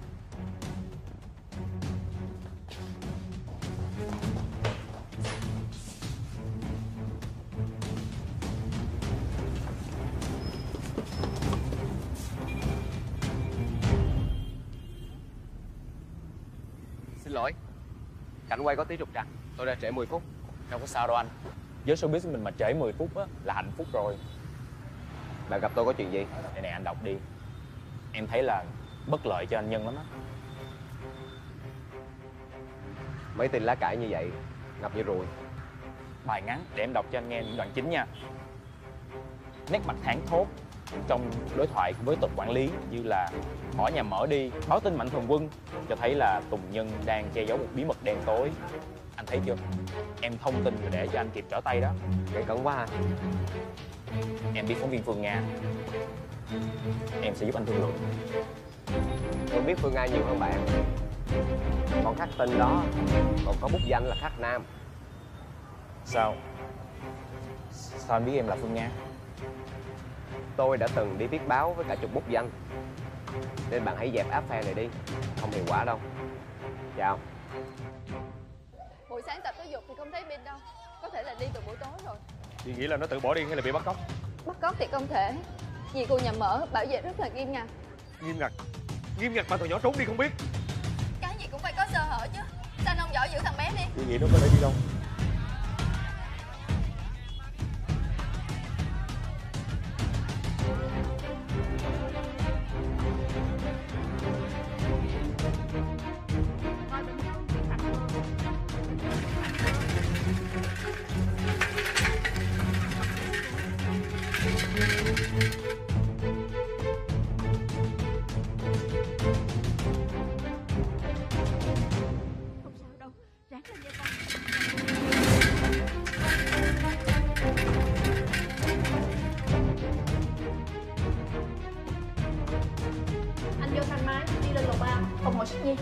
Speaker 1: Xin lỗi, cảnh quay có tí trục trặc, tôi đã trễ mười phút.
Speaker 4: Đâu có sao đâu anh. Với showbiz mình mà trễ mười phút á là hạnh phúc rồi.
Speaker 1: Bạn gặp tôi có chuyện gì?
Speaker 4: Đây này anh đọc đi. Em thấy là bất lợi cho anh Nhân lắm á.
Speaker 1: Mấy tin lá cải như vậy ngập như ruồi.
Speaker 4: Bài ngắn để em đọc cho anh nghe những đoạn chính nha. Nét mặt thảng thốt trong đối thoại với Tục quản lý như là bỏ nhà mở đi, báo tin Mạnh Thường Quân, cho thấy là Tùng Nhân đang che giấu một bí mật đen tối. Anh thấy chưa? Em thông tin để cho anh kịp trở tay đó.
Speaker 1: Gây cấn quá ha.
Speaker 4: Em biết phóng viên Phương Nga, em sẽ giúp anh thương lượng.
Speaker 1: Tôi biết Phương Nga nhiều hơn bạn. Còn khắc tin đó còn có bút danh là Khắc Nam.
Speaker 4: Sao? Sao anh biết em là Phương Nga?
Speaker 1: Tôi đã từng đi viết báo với cả chục bút danh. Nên bạn hãy dẹp áp phe này đi. Không hiệu quả đâu. Chào.
Speaker 18: Buổi sáng tập thể dục thì không thấy Bin đâu. Có thể là đi từ buổi tối rồi.
Speaker 11: Chị nghĩ là nó tự bỏ đi hay là bị bắt cóc?
Speaker 18: Bắt cóc thì không thể. Vì cô nhà mở bảo vệ rất là nghiêm ngặt.
Speaker 11: Nghiêm ngặt? Nghiêm ngặt mà thằng nhỏ trốn đi không biết.
Speaker 18: Cái gì cũng phải có sơ hở chứ. Sao anh không giỏi giữ thằng bé đi?
Speaker 11: Chị nghĩ nó có thể đi đâu?
Speaker 18: Anh vô thang máy đi lên lầu ba, phòng ngồi sách nhi.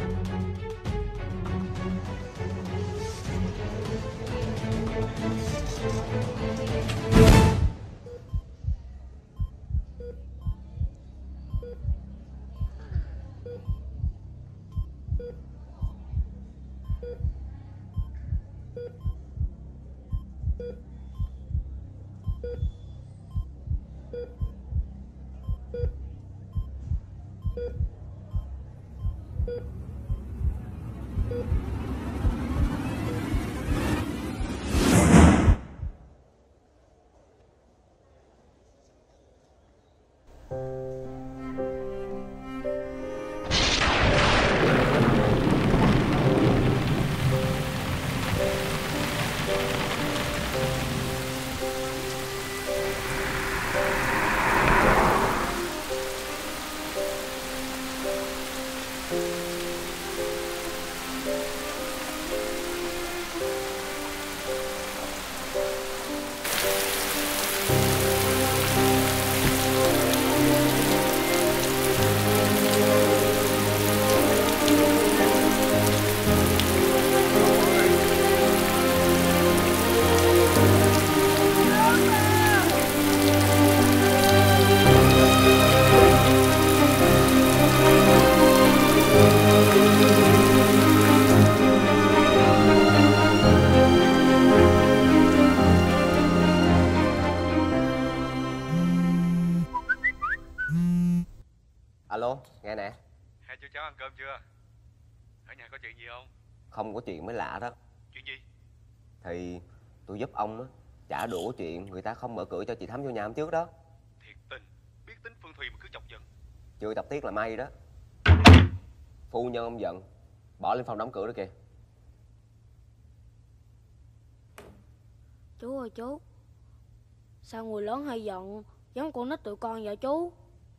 Speaker 1: Nghe nè.
Speaker 3: Hai chú cháu ăn cơm chưa? Ở nhà có chuyện gì không?
Speaker 1: Không có chuyện mới lạ đó.
Speaker 3: Chuyện gì?
Speaker 1: Thì tôi giúp ông á trả đủ chuyện người ta không mở cửa cho chị Thắm vô nhà hôm trước đó.
Speaker 3: Thiệt tình, biết tính Phương Thùy mà cứ chọc giận.
Speaker 1: Chưa chọc tiết là may đó. Phu nhân ông giận, bỏ lên phòng đóng cửa đó kìa.
Speaker 10: Chú ơi chú, sao người lớn hay giận giống con nít tụi con vậy chú?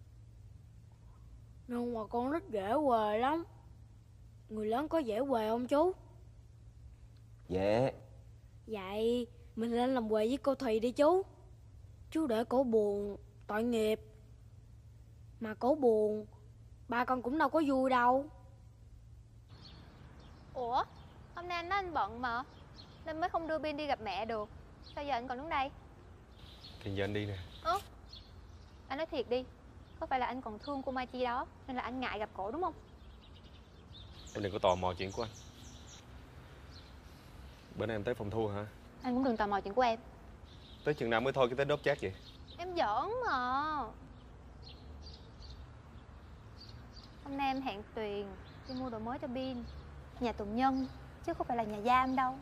Speaker 10: Nhưng mà con nít dễ quề lắm. Người lớn có dễ quề không chú?
Speaker 1: Dễ.
Speaker 10: Vậy mình lên làm quề với cô Thùy đi chú. Chú để cổ buồn, tội nghiệp. Mà cổ buồn, ba con cũng đâu có vui đâu.
Speaker 6: Ủa, hôm nay anh nói anh bận mà, nên mới không đưa Bin đi gặp mẹ được. Sao giờ anh còn đứng đây?
Speaker 3: Thì giờ anh đi nè.
Speaker 6: Ơ, anh nói thiệt đi, có phải là anh còn thương cô Mai Chi đó nên là anh ngại gặp cổ đúng không?
Speaker 3: Em đừng có tò mò chuyện của anh. Bữa nay em tới phòng thu hả?
Speaker 6: Anh cũng đừng tò mò chuyện của em.
Speaker 3: Tới chừng nào mới thôi cái tới đốp chát vậy?
Speaker 6: Em giỡn mà. Hôm nay em hẹn Tuyền đi mua đồ mới cho Bin. Nhà tù nhân, chứ không phải là nhà giam đâu.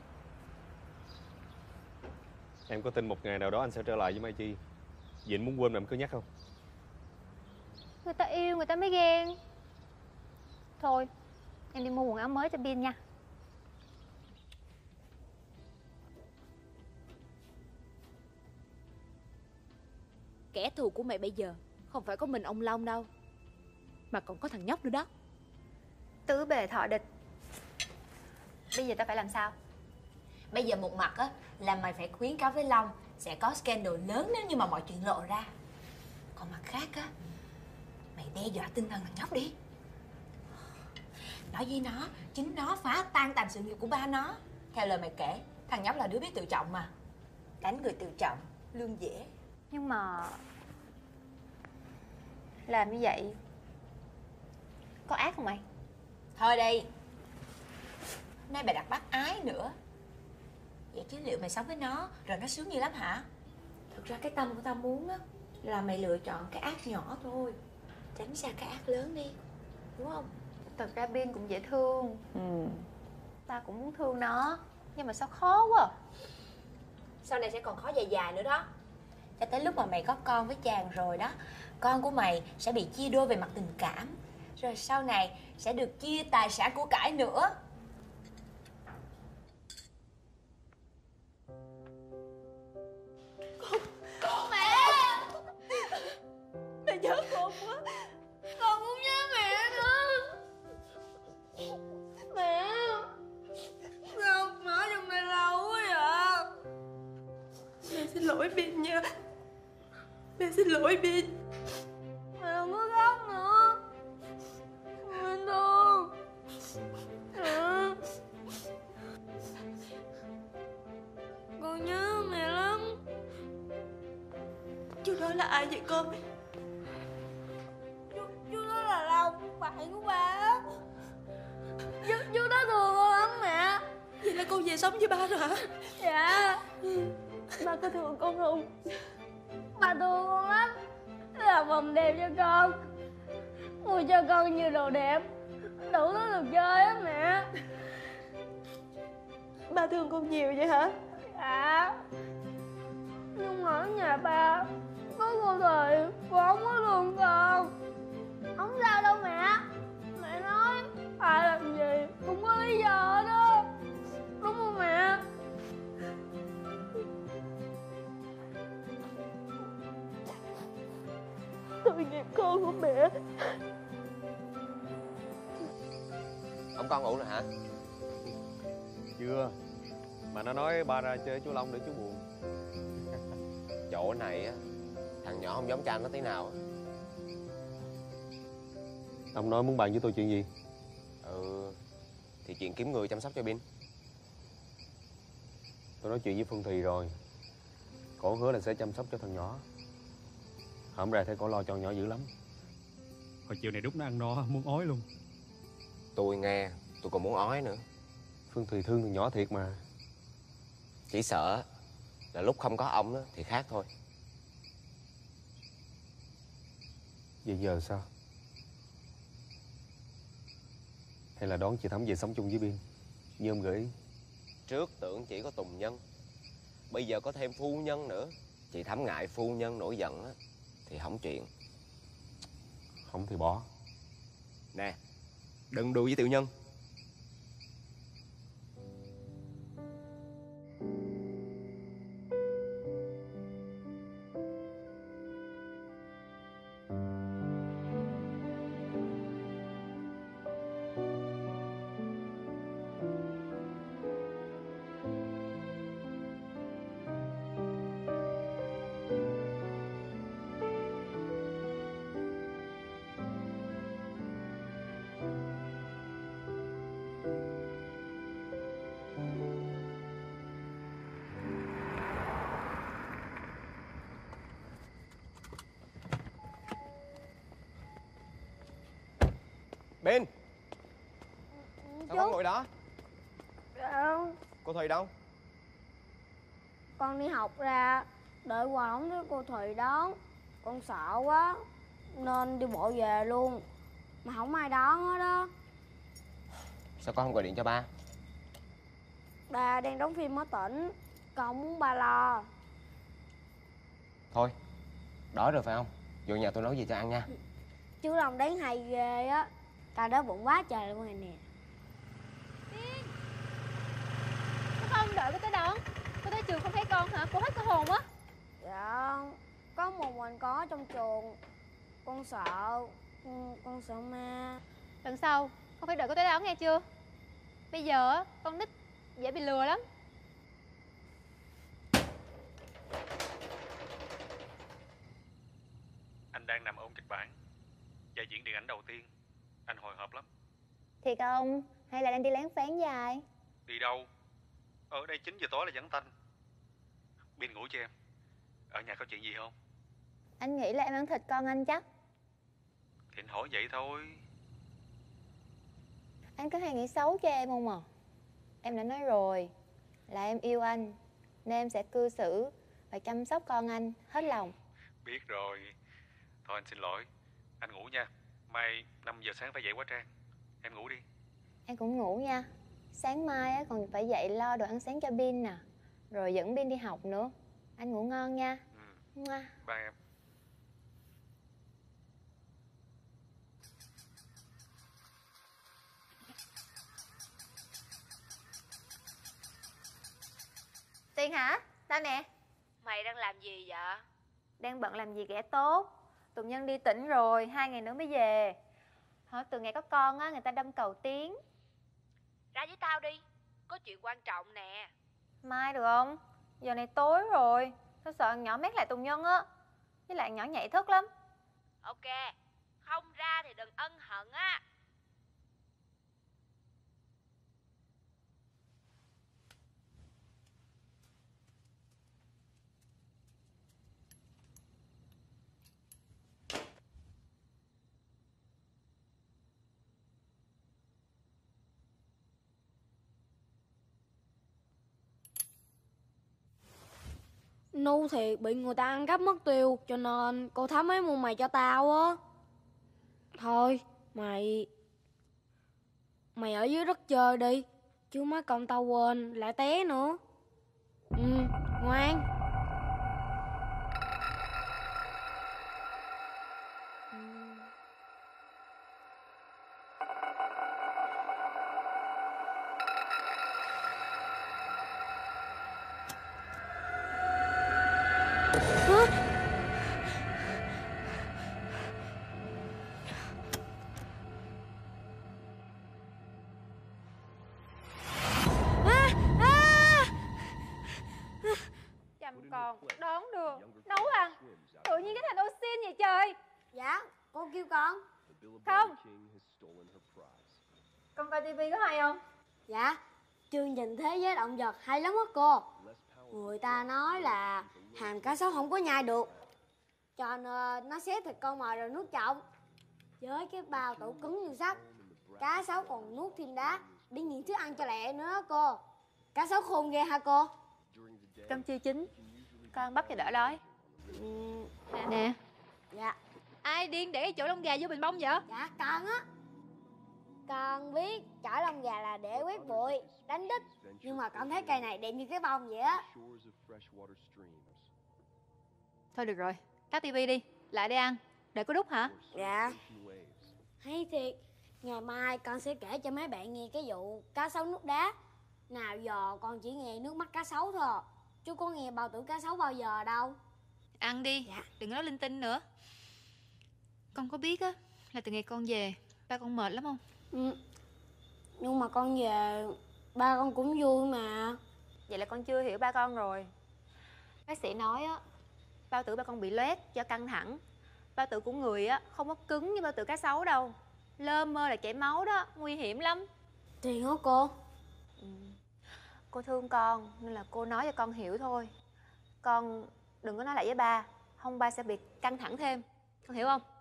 Speaker 3: Em có tin một ngày nào đó anh sẽ trở lại với Mai Chi? Vì anh muốn quên mà em cứ nhắc không?
Speaker 6: Người ta yêu người ta mới ghen. Thôi, em đi mua quần áo mới cho Bin nha.
Speaker 13: Kẻ thù của mày bây giờ không phải có mình ông Long đâu, mà còn có thằng nhóc nữa đó.
Speaker 6: Tứ bề thọ địch. Bây giờ ta phải làm sao?
Speaker 13: Bây giờ một mặt á là mày phải khuyến cáo với Long sẽ có scandal lớn nếu như mà mọi chuyện lộ ra. Còn mặt khác á, mày đe dọa tinh thần thằng nhóc đi. Nói với nó, chính nó phá tan tành sự nghiệp của ba nó. Theo lời mày kể, thằng nhóc là đứa biết tự trọng mà. Đánh người tự trọng, lương dễ.
Speaker 6: Nhưng mà làm như vậy có ác không mày?
Speaker 13: Thôi đi, nay mày đặt bác ái nữa. Vậy chứ liệu mày sống với nó rồi nó sướng như lắm hả? Thực ra cái tâm của tao muốn á là mày lựa chọn cái ác nhỏ thôi, tránh xa cái ác lớn đi, đúng không?
Speaker 6: Thật ra Bin cũng dễ thương.
Speaker 13: Ừ.
Speaker 6: Ta cũng muốn thương nó, nhưng mà sao khó quá à.
Speaker 13: Sau này sẽ còn khó dài dài nữa đó. Cho tới lúc mà mày có con với chàng rồi đó, con của mày sẽ bị chia đôi về mặt tình cảm. Rồi sau này sẽ được chia tài sản của cải nữa.
Speaker 10: Con mẹ! Mẹ nhớ con quá. Con cũng nhớ mẹ nữa. Mẹ, sao mở trong này lâu quá vậy?
Speaker 7: Mẹ xin lỗi Bin nha. Mẹ xin lỗi Bin.
Speaker 10: Mẹ đừng có khóc nữa. Mẹ thương. Mẹ. Con nhớ mẹ lắm.
Speaker 7: Chú đó là ai vậy con?
Speaker 10: Chú, chú đó là Long, bạn của ba. Chú, chú đó thương con lắm mẹ.
Speaker 7: Vậy là con về sống với ba rồi hả?
Speaker 10: Dạ. Ba có thương con không? Ba thương con lắm. Làm vòng đẹp cho con, mua cho con nhiều đồ đẹp, đủ thứ được chơi á mẹ.
Speaker 7: Ba thương con nhiều vậy hả?
Speaker 10: Dạ. Nhưng mà ở nhà ba có cô Thùy, cô không có thương con. Không sao đâu mẹ. Mẹ nói ai làm gì cũng có lý do đó, đúng không mẹ?
Speaker 7: Tội nghiệp con của mẹ.
Speaker 1: Ông con ngủ rồi hả?
Speaker 3: Chưa. Mà nó nói ba ra chơi chú Long để chú buồn.
Speaker 1: Chỗ này á, thằng nhỏ không giống cha nó tí nào á.
Speaker 3: Ông nói muốn bàn với tôi chuyện gì?
Speaker 1: Ừ, thì chuyện kiếm người chăm sóc cho Bin.
Speaker 3: Tôi nói chuyện với Phương Thùy rồi. Cổ hứa là sẽ chăm sóc cho thằng nhỏ. Hổm ra thấy cổ lo cho con nhỏ dữ lắm. Hồi chiều này đút nó ăn no muốn ói luôn.
Speaker 1: Tôi nghe, tôi còn muốn ói nữa.
Speaker 3: Phương Thùy thương thằng nhỏ thiệt mà.
Speaker 1: Chỉ sợ là lúc không có ông đó thì khác thôi.
Speaker 3: Vậy giờ sao?
Speaker 2: Hay là đón chị Thắm về sống chung với Bin như ông gợi ý?
Speaker 1: Trước tưởng chỉ có Tùng Nhân, bây giờ có thêm phu nhân nữa. Chị Thắm ngại phu nhân nổi giận á thì hỏng chuyện.
Speaker 2: Không thì bỏ.
Speaker 1: Nè, đừng đùa với tiểu nhân. Bin, sao con ngồi đó?
Speaker 10: Dạ,
Speaker 1: Cô Thùy đâu?
Speaker 10: con đi học ra, đợi hoài không thấy cô Thùy đón. Con sợ quá nên đi bộ về luôn, mà không ai đón hết đó.
Speaker 1: Sao con không gọi điện cho ba?
Speaker 10: Ba đang đóng phim ở tỉnh, con không muốn ba lo.
Speaker 1: Thôi, đói rồi phải không? Vô nhà tôi nấu gì cho ăn nha.
Speaker 10: Chú Long đáng hay ghê á, ta đói bụng quá trời luôn rồi nè.
Speaker 6: Sao con đợi cô tới đón? Cô tới trường không thấy con hả? Cô hết cái hồn á.
Speaker 10: Dạ, có một mình con ở trong trường. Con sợ, con sợ ma.
Speaker 6: Lần sau con phải đợi cô tới đón nghe chưa? Bây giờ á, con nít dễ bị lừa lắm.
Speaker 19: Anh đang nằm ôn kịch bản, vai diễn điện ảnh đầu tiên. Anh hồi hộp lắm.
Speaker 5: Thiệt không? Hay là đang đi lén phán dài?
Speaker 19: Đi đâu? Ở đây chín giờ tối là vắng tanh. Bin ngủ cho em. Ở nhà có chuyện gì không?
Speaker 5: Anh nghĩ là em ăn thịt con anh chắc.
Speaker 19: Thì anh hỏi vậy thôi.
Speaker 5: Anh có hay nghĩ xấu cho em không à? Em đã nói rồi là em yêu anh, nên em sẽ cư xử và chăm sóc con anh hết lòng.
Speaker 19: Biết rồi. Thôi anh xin lỗi. Anh ngủ nha. Mai năm giờ sáng phải dậy hóa trang. Em ngủ đi.
Speaker 5: Em cũng ngủ nha. Sáng mai á, còn phải dậy lo đồ ăn sáng cho Bin nè, rồi dẫn Bin đi học nữa. Anh ngủ ngon nha.
Speaker 19: Ừ. Bye em.
Speaker 5: Tiên hả? Tao nè.
Speaker 13: Mày đang làm gì vậy?
Speaker 5: Đang bận làm gì ghẻ tốt. Tùng Nhân đi tỉnh rồi, hai ngày nữa mới về. Hả, từ ngày có con á, người ta đâm cầu tiến.
Speaker 13: Ra với tao đi, có chuyện quan trọng nè.
Speaker 5: Mai được không? Giờ này tối rồi. Tao sợ nhỏ mét lại Tùng Nhân á. Với lại nhỏ nhạy thức lắm.
Speaker 13: Ok, không ra thì đừng ân hận á.
Speaker 10: Nu thiệt bị người ta ăn cắp mất tiêu, cho nên cô Thắm mới mua mày cho tao á. Thôi mày Mày ở dưới đất chơi đi, chứ má công tao quên lại té nữa. Ừ, ngoan.
Speaker 6: Chăm con, đón được, nấu ăn. Tự nhiên cái thành ô xin vậy trời.
Speaker 10: Dạ, cô kêu con.
Speaker 6: Không. Con coi tivi có hay không?
Speaker 10: Dạ, chương trình Thế giới động vật hay lắm á cô. Người ta nói là hàng cá sấu không có nhai được, cho nên nó xé thịt con mồi rồi nuốt trộn. Với cái bao tủ cứng như sắt, cá sấu còn nuốt thêm đá để nghiền thức ăn cho lẹ nữa đó cô. Cá sấu khôn ghê hả cô?
Speaker 6: Cơm chưa chín, con bắp cho đỡ đói.
Speaker 10: Ừ.
Speaker 6: Nè nè.
Speaker 10: Dạ.
Speaker 6: Ai điên để cái chỗ lông gà vô bình bông vậy?
Speaker 10: Dạ con á. Con biết chổi lông gà là để quét bụi, đánh đít. Nhưng mà con thấy cây này đẹp như cái bông vậy á.
Speaker 6: Thôi được rồi, tắt tivi đi, lại đi ăn. Để có đút hả?
Speaker 10: Dạ. Hay thiệt, ngày mai con sẽ kể cho mấy bạn nghe cái vụ cá sấu nước đá. Nào giờ con chỉ nghe nước mắt cá sấu thôi, chứ có nghe bao tử cá sấu bao giờ đâu.
Speaker 6: Ăn đi, dạ. Đừng nói linh tinh nữa. Con có biết á, là từ ngày con về, ba con mệt lắm không?
Speaker 10: Ừ. Nhưng mà con về, ba con cũng vui mà.
Speaker 6: Vậy là con chưa hiểu ba con rồi. Bác sĩ nói á, bao tử ba con bị loét do căng thẳng. Bao tử của người á, không có cứng như bao tử cá sấu đâu. Lơ mơ là chảy máu đó, nguy hiểm lắm.
Speaker 10: Thì hả cô?
Speaker 6: Ừ. Cô thương con, nên là cô nói cho con hiểu thôi. Con đừng có nói lại với ba, không ba sẽ bị căng thẳng thêm. Con hiểu không?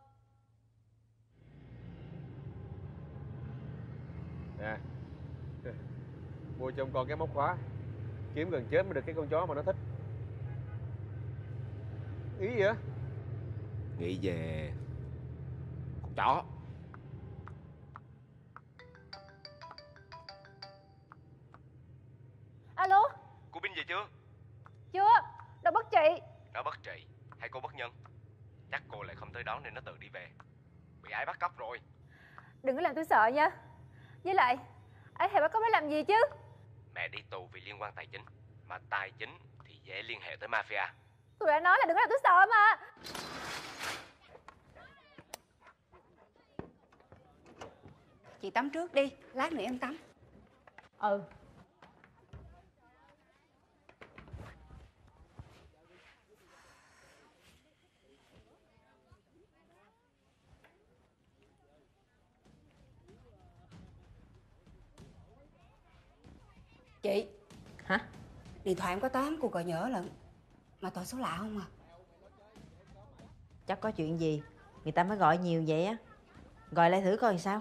Speaker 1: Nè, mua cho con cái móc khóa. Kiếm gần chết mới được cái con chó mà nó thích. Nghĩ gì á? Nghĩ về con chó.
Speaker 5: Alo?
Speaker 1: Cô Binh về chưa?
Speaker 5: Chưa, đâu bất trị.
Speaker 1: Nó bất trị hay cô bất nhân? Chắc cô lại không tới đón nên nó tự đi về. Bị ai bắt cóc rồi.
Speaker 5: Đừng có làm tôi sợ nha. Với lại, ấy thì bắt cóc nó làm gì chứ?
Speaker 1: Mẹ đi tù vì liên quan tài chính. Mà tài chính thì dễ liên hệ tới mafia.
Speaker 5: Tôi đã nói là đừng có làm tôi sợ mà.
Speaker 9: Chị tắm trước đi, lát nữa em tắm.
Speaker 5: Ừ.
Speaker 9: Chị. Hả? Điện thoại em có tám cuộc gọi nhỡ lận. Mà toàn số lạ không à?
Speaker 14: Chắc có chuyện gì người ta mới gọi nhiều vậy á. Gọi lại thử coi sao.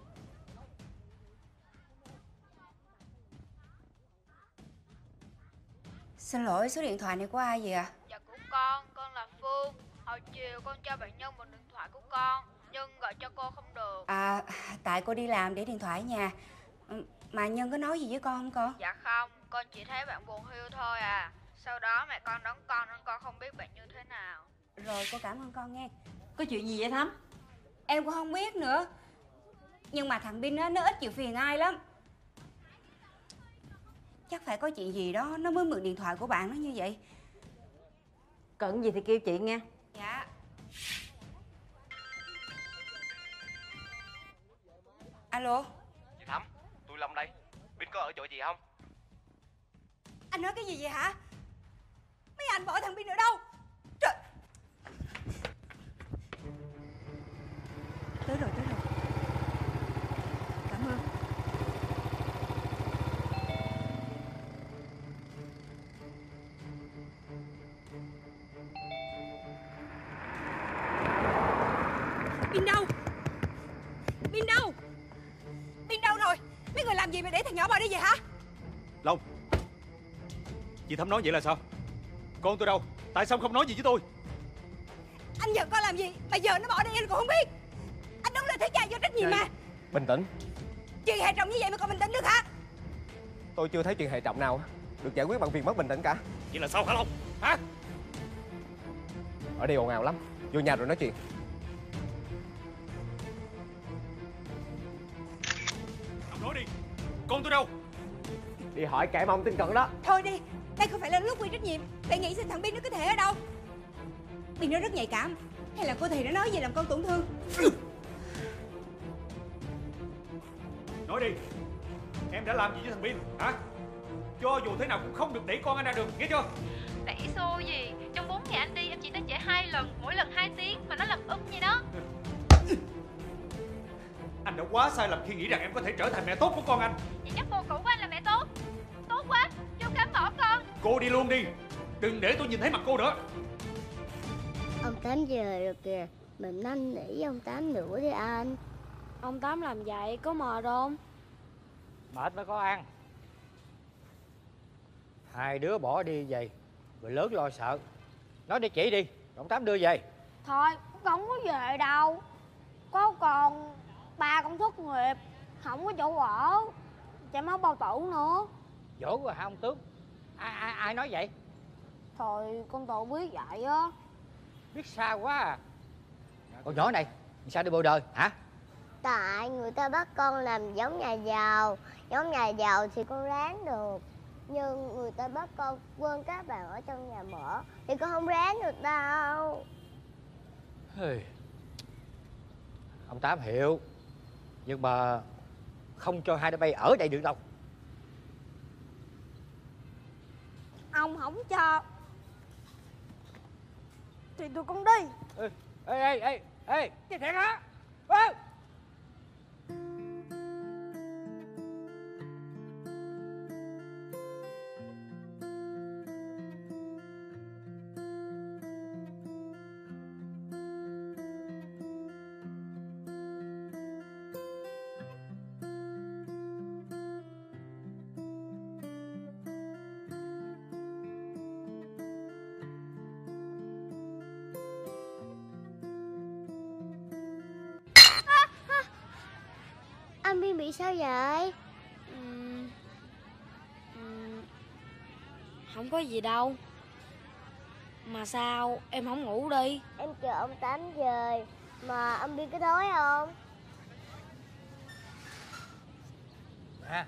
Speaker 9: Xin lỗi, số điện thoại này của ai vậy ạ?
Speaker 20: Dạ của con, con là Phương. Hồi chiều con cho bạn Nhân một điện thoại của con, nhưng gọi cho cô không được.
Speaker 9: À, tại cô đi làm để điện thoại ở nhà. Mà Nhân có nói gì với con không con?
Speaker 20: Dạ không, con chỉ thấy bạn buồn hiu thôi à. Sau đó mẹ con đón con nên con không biết bạn như thế nào.
Speaker 9: Rồi, cô cảm ơn con nghe.
Speaker 14: Có chuyện gì vậy Thắm?
Speaker 9: Em cũng không biết nữa. Nhưng mà thằng Binh á, nó ít chịu phiền ai lắm. Chắc phải có chuyện gì đó nó mới mượn điện thoại của bạn nó như vậy.
Speaker 14: Cần gì thì kêu chị nghe.
Speaker 9: Dạ. Alo.
Speaker 1: Chị Thắm, tôi Long đây. Binh có ở chỗ gì không?
Speaker 9: Anh nói cái gì vậy hả? Mấy anh bỏ thằng Binh ở đâu? Trời. Tới rồi, tới rồi. Cảm ơn. Binh đâu? Binh đâu? Binh đâu rồi? Mấy người làm gì mà để thằng nhỏ bỏ đi vậy hả?
Speaker 3: Long, chị Thắm nói vậy là sao? Con tôi đâu? Tại sao không nói gì với tôi?
Speaker 9: Anh giận con làm gì mà giờ nó bỏ đi anh còn không biết? Anh đúng là thế cha vô trách nhiệm mà.
Speaker 1: Bình tĩnh.
Speaker 9: Chuyện hệ trọng như vậy mà còn bình tĩnh được hả?
Speaker 1: Tôi chưa thấy chuyện hệ trọng nào được giải quyết bằng việc mất bình tĩnh cả.
Speaker 3: Vậy là sao hả Long? Hả?
Speaker 1: Ở đây ồn ào lắm. Vô nhà rồi nói chuyện.
Speaker 3: Ông nói đi. Con tôi đâu?
Speaker 1: Đi hỏi kẻ mà ông tin cận đó.
Speaker 9: Thôi đi, đây không phải là lúc quy trách nhiệm. Bạn nghĩ xem thằng Bin nó có thể ở đâu? Bin nó rất nhạy cảm. Hay là cô thầy nó nói gì làm con tổn thương?
Speaker 3: Nói đi. Em đã làm gì với thằng Bin hả? Cho dù thế nào cũng không được đẩy con anh ra đường, nghe chưa?
Speaker 6: Đẩy xô gì? Trong bốn ngày anh đi em chỉ tới trễ hai lần, mỗi lần hai tiếng mà nó làm úp vậy đó.
Speaker 3: Anh đã quá sai lầm khi nghĩ rằng em có thể trở thành mẹ tốt của con anh.
Speaker 6: Vậy chắc cô cũ của anh là mẹ tốt. Tốt quá, chú cám bỏ con.
Speaker 3: Cô đi luôn đi. Đừng để tôi nhìn thấy mặt cô nữa.
Speaker 10: Ông Tám về rồi kìa. Mình năn nỉ ông Tám nữa đi anh. Ông Tám làm vậy có mệt không?
Speaker 21: Mệt mới có ăn. Hai đứa bỏ đi vậy người lớn lo sợ. Nói đi chị đi, ông Tám đưa về.
Speaker 10: Thôi, con không có về đâu. Có còn ba con thất nghiệp. không có chỗ ở, chảy máu bao tử nữa.
Speaker 21: Dỗ rồi hả ông tướng? Ai, ai, ai nói vậy?
Speaker 10: Thôi con Tổ biết vậy á.
Speaker 21: Biết sao quá à. Con nhỏ này sao đi bồ đời hả?
Speaker 12: Tại người ta bắt con làm giống nhà giàu. Giống nhà giàu thì con ráng được. Nhưng người ta bắt con quên các bạn ở trong nhà mở thì con không ráng được đâu.
Speaker 21: Hey. Ông Tám hiểu. Nhưng mà không cho hai đứa bay ở đây được đâu.
Speaker 10: Ông không cho thì tụi con đi.
Speaker 21: Ê, ê, ê, ê, ê, cái thiệt hả? Ê!
Speaker 12: Anh Biên bị sao vậy?
Speaker 10: Uhm, uhm, không có gì đâu. Mà sao em không ngủ đi?
Speaker 12: Em chờ ông Tám về. Mà anh Biên có đói không?
Speaker 21: À.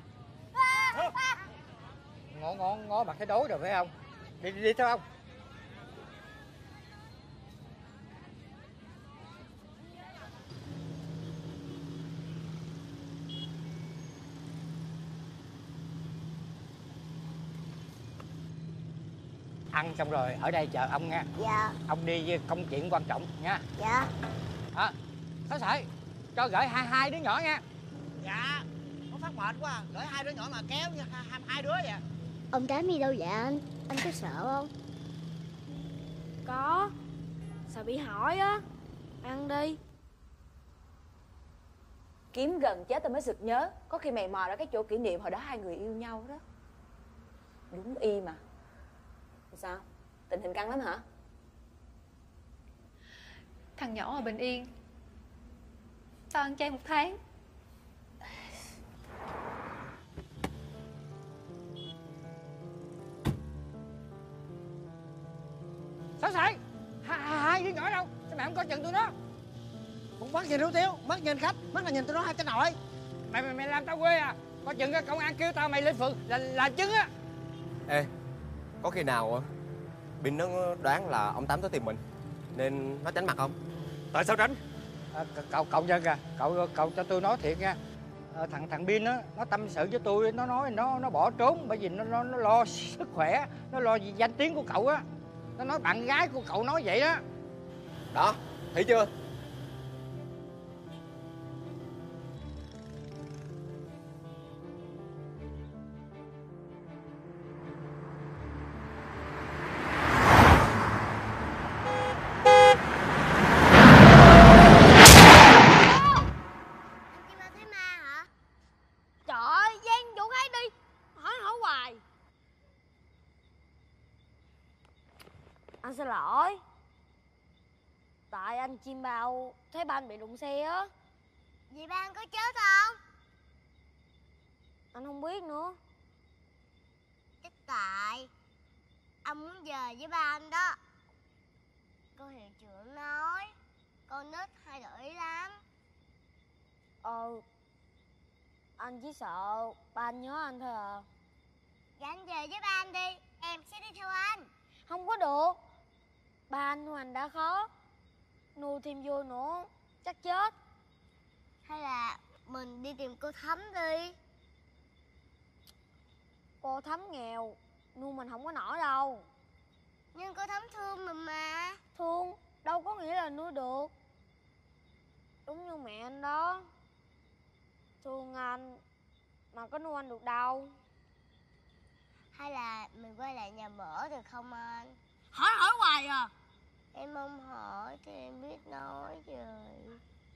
Speaker 21: Ngó ngó ngó mặt thấy đói rồi phải không? Đi đi, đi theo ông. Ăn xong rồi ở đây chờ ông nha.
Speaker 12: Dạ.
Speaker 21: Ông đi công chuyện quan trọng nha.
Speaker 12: Dạ.
Speaker 21: À, Sáu Sợi cho gửi hai hai đứa nhỏ nha.
Speaker 8: Dạ. Nó phát mệt quá à. Gửi hai đứa nhỏ mà kéo như hai, hai đứa vậy.
Speaker 12: Ông Tám đi đâu vậy anh? Anh có sợ không?
Speaker 10: Có. Sợ bị hỏi á. Ăn đi.
Speaker 9: Kiếm gần chết tao mới sực nhớ. Có khi mày mò ra cái chỗ kỷ niệm hồi đó hai người yêu nhau đó. Đúng y mà. Sao? Tình hình căng lắm hả?
Speaker 6: Thằng nhỏ ở Bình Yên tao ăn chay một tháng.
Speaker 21: Sáu Sợi hai, hai đứa nhỏ đâu? Sao mày không coi chừng tụi nó?
Speaker 8: Không mất nhìn Hữu Tiếu, mất nhìn khách, mất là nhìn tụi nó hai cái nồi.
Speaker 21: Mày mày mày làm tao quê à? Coi chừng công an kêu tao mày lên phường là là chứng á.
Speaker 1: Ê, có khi nào Bin nó đoán là ông Tám tới tìm mình nên nó tránh mặt không?
Speaker 11: Tại sao tránh?
Speaker 21: À, cậu cậu nhân kìa, cậu cậu cho tôi nói thiệt nha. À, thằng thằng Bin nó nó tâm sự với tôi, nó nói nó nó bỏ trốn bởi vì nó nó, nó lo sức khỏe, nó lo gì danh tiếng của cậu á. Nó nói bạn gái của cậu nói vậy đó.
Speaker 1: Đó, thấy chưa?
Speaker 10: Trời ơi, Giang vụ khác đi. Hỏi hỏi hoài. Anh xin lỗi. Tại anh chim bao thấy ba anh bị đụng xe á.
Speaker 12: Vậy ba anh có chết không?
Speaker 10: Anh không biết nữa.
Speaker 12: Chắc tại anh muốn về với ba anh đó. Cô hiệu trưởng nói con nít hay đổi ý lắm.
Speaker 10: Ờ, anh chỉ sợ ba anh nhớ anh thôi à.
Speaker 12: Vậy anh về với ba anh đi, em sẽ đi theo anh.
Speaker 10: Không có được. Ba anh nuôi anh đã khó, nuôi thêm vô nữa chắc chết.
Speaker 12: Hay là mình đi tìm cô Thắm đi.
Speaker 10: Cô Thắm nghèo, nuôi mình không có nổi đâu.
Speaker 12: Nhưng cô Thắm thương mình mà.
Speaker 10: Thương đâu có nghĩa là nuôi được. Đúng như mẹ anh đó. Thương anh mà có nuôi anh được đâu.
Speaker 12: Hay là mình quay lại nhà mở được không anh?
Speaker 10: Hỏi hỏi hoài à.
Speaker 12: Em không hỏi thì em biết nói rồi.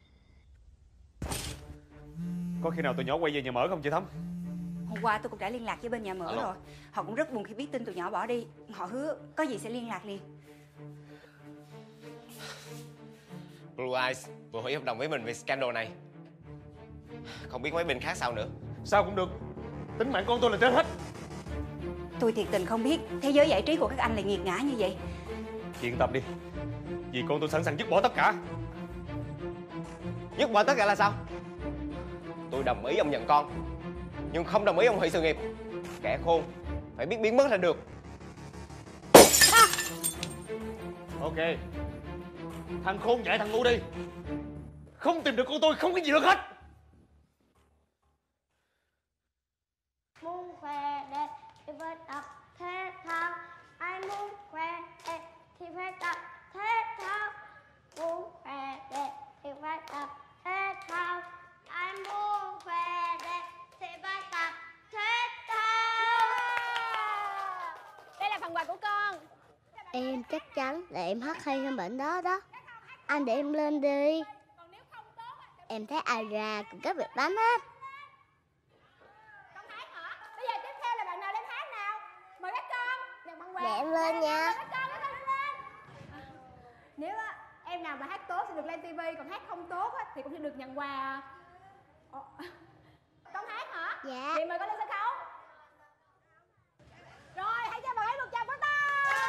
Speaker 11: Có khi nào tụi nhỏ quay về nhà mở không chị Thắm?
Speaker 9: Hôm qua tôi cũng đã liên lạc với bên nhà mở
Speaker 11: Alo.
Speaker 9: rồi. Họ cũng rất buồn khi biết tin tụi nhỏ bỏ đi. Họ hứa có gì sẽ liên lạc liền.
Speaker 1: Blue Eyes vừa hủy hợp đồng với mình vì scandal này. Không biết mấy bên khác sao nữa.
Speaker 2: Sao cũng được, tính mạng con tôi là trên hết.
Speaker 9: Tôi thiệt tình không biết thế giới giải trí của các anh lại nghiệt ngã như vậy.
Speaker 2: Yên tâm đi, vì con tôi sẵn sàng dứt bỏ tất cả.
Speaker 1: Dứt bỏ tất cả là sao? Tôi đồng ý ông nhận con, nhưng không đồng ý ông hủy sự nghiệp. Kẻ khôn phải biết biến mất là được.
Speaker 2: Ok, thằng khôn dạy thằng ngu đi. Không tìm được con tôi không có gì được hết.
Speaker 12: Muốn khoe đẹp thì phải tập thể thao. Ai muốn khoe đẹp thì phải tập thể thao. Muốn khoe đẹp thì phải tập thể thao. Ai muốn khoe đẹp thì phải tập thể thao.
Speaker 6: Đây là phần quà của con.
Speaker 12: Em chắc chắn là em hát hay hơn bạn đó đó. Anh để em lên đi. Em thấy ai ra cũng có việc đánh hết.
Speaker 6: Bây giờ tiếp theo là bạn nào lên hát nào? Mời các con nhận bằng quà.
Speaker 12: Để em lên nha.
Speaker 6: Các con, các con lên lên. Nếu á, em nào mà hát tốt sẽ được lên tivi, còn hát không tốt á, thì cũng sẽ được nhận quà. Ồ, con hát hả?
Speaker 12: Dạ.
Speaker 6: Vậy mời con lên sân khấu. Rồi, hãy cho bạn ấy một tràng pháo tay.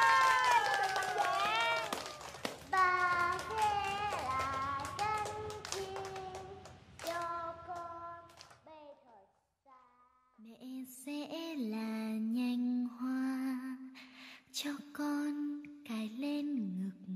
Speaker 12: Ta sẽ là cánh chim cho con bay thật xa.
Speaker 15: Mẹ sẽ là nhành hoa cho con cài lên ngực.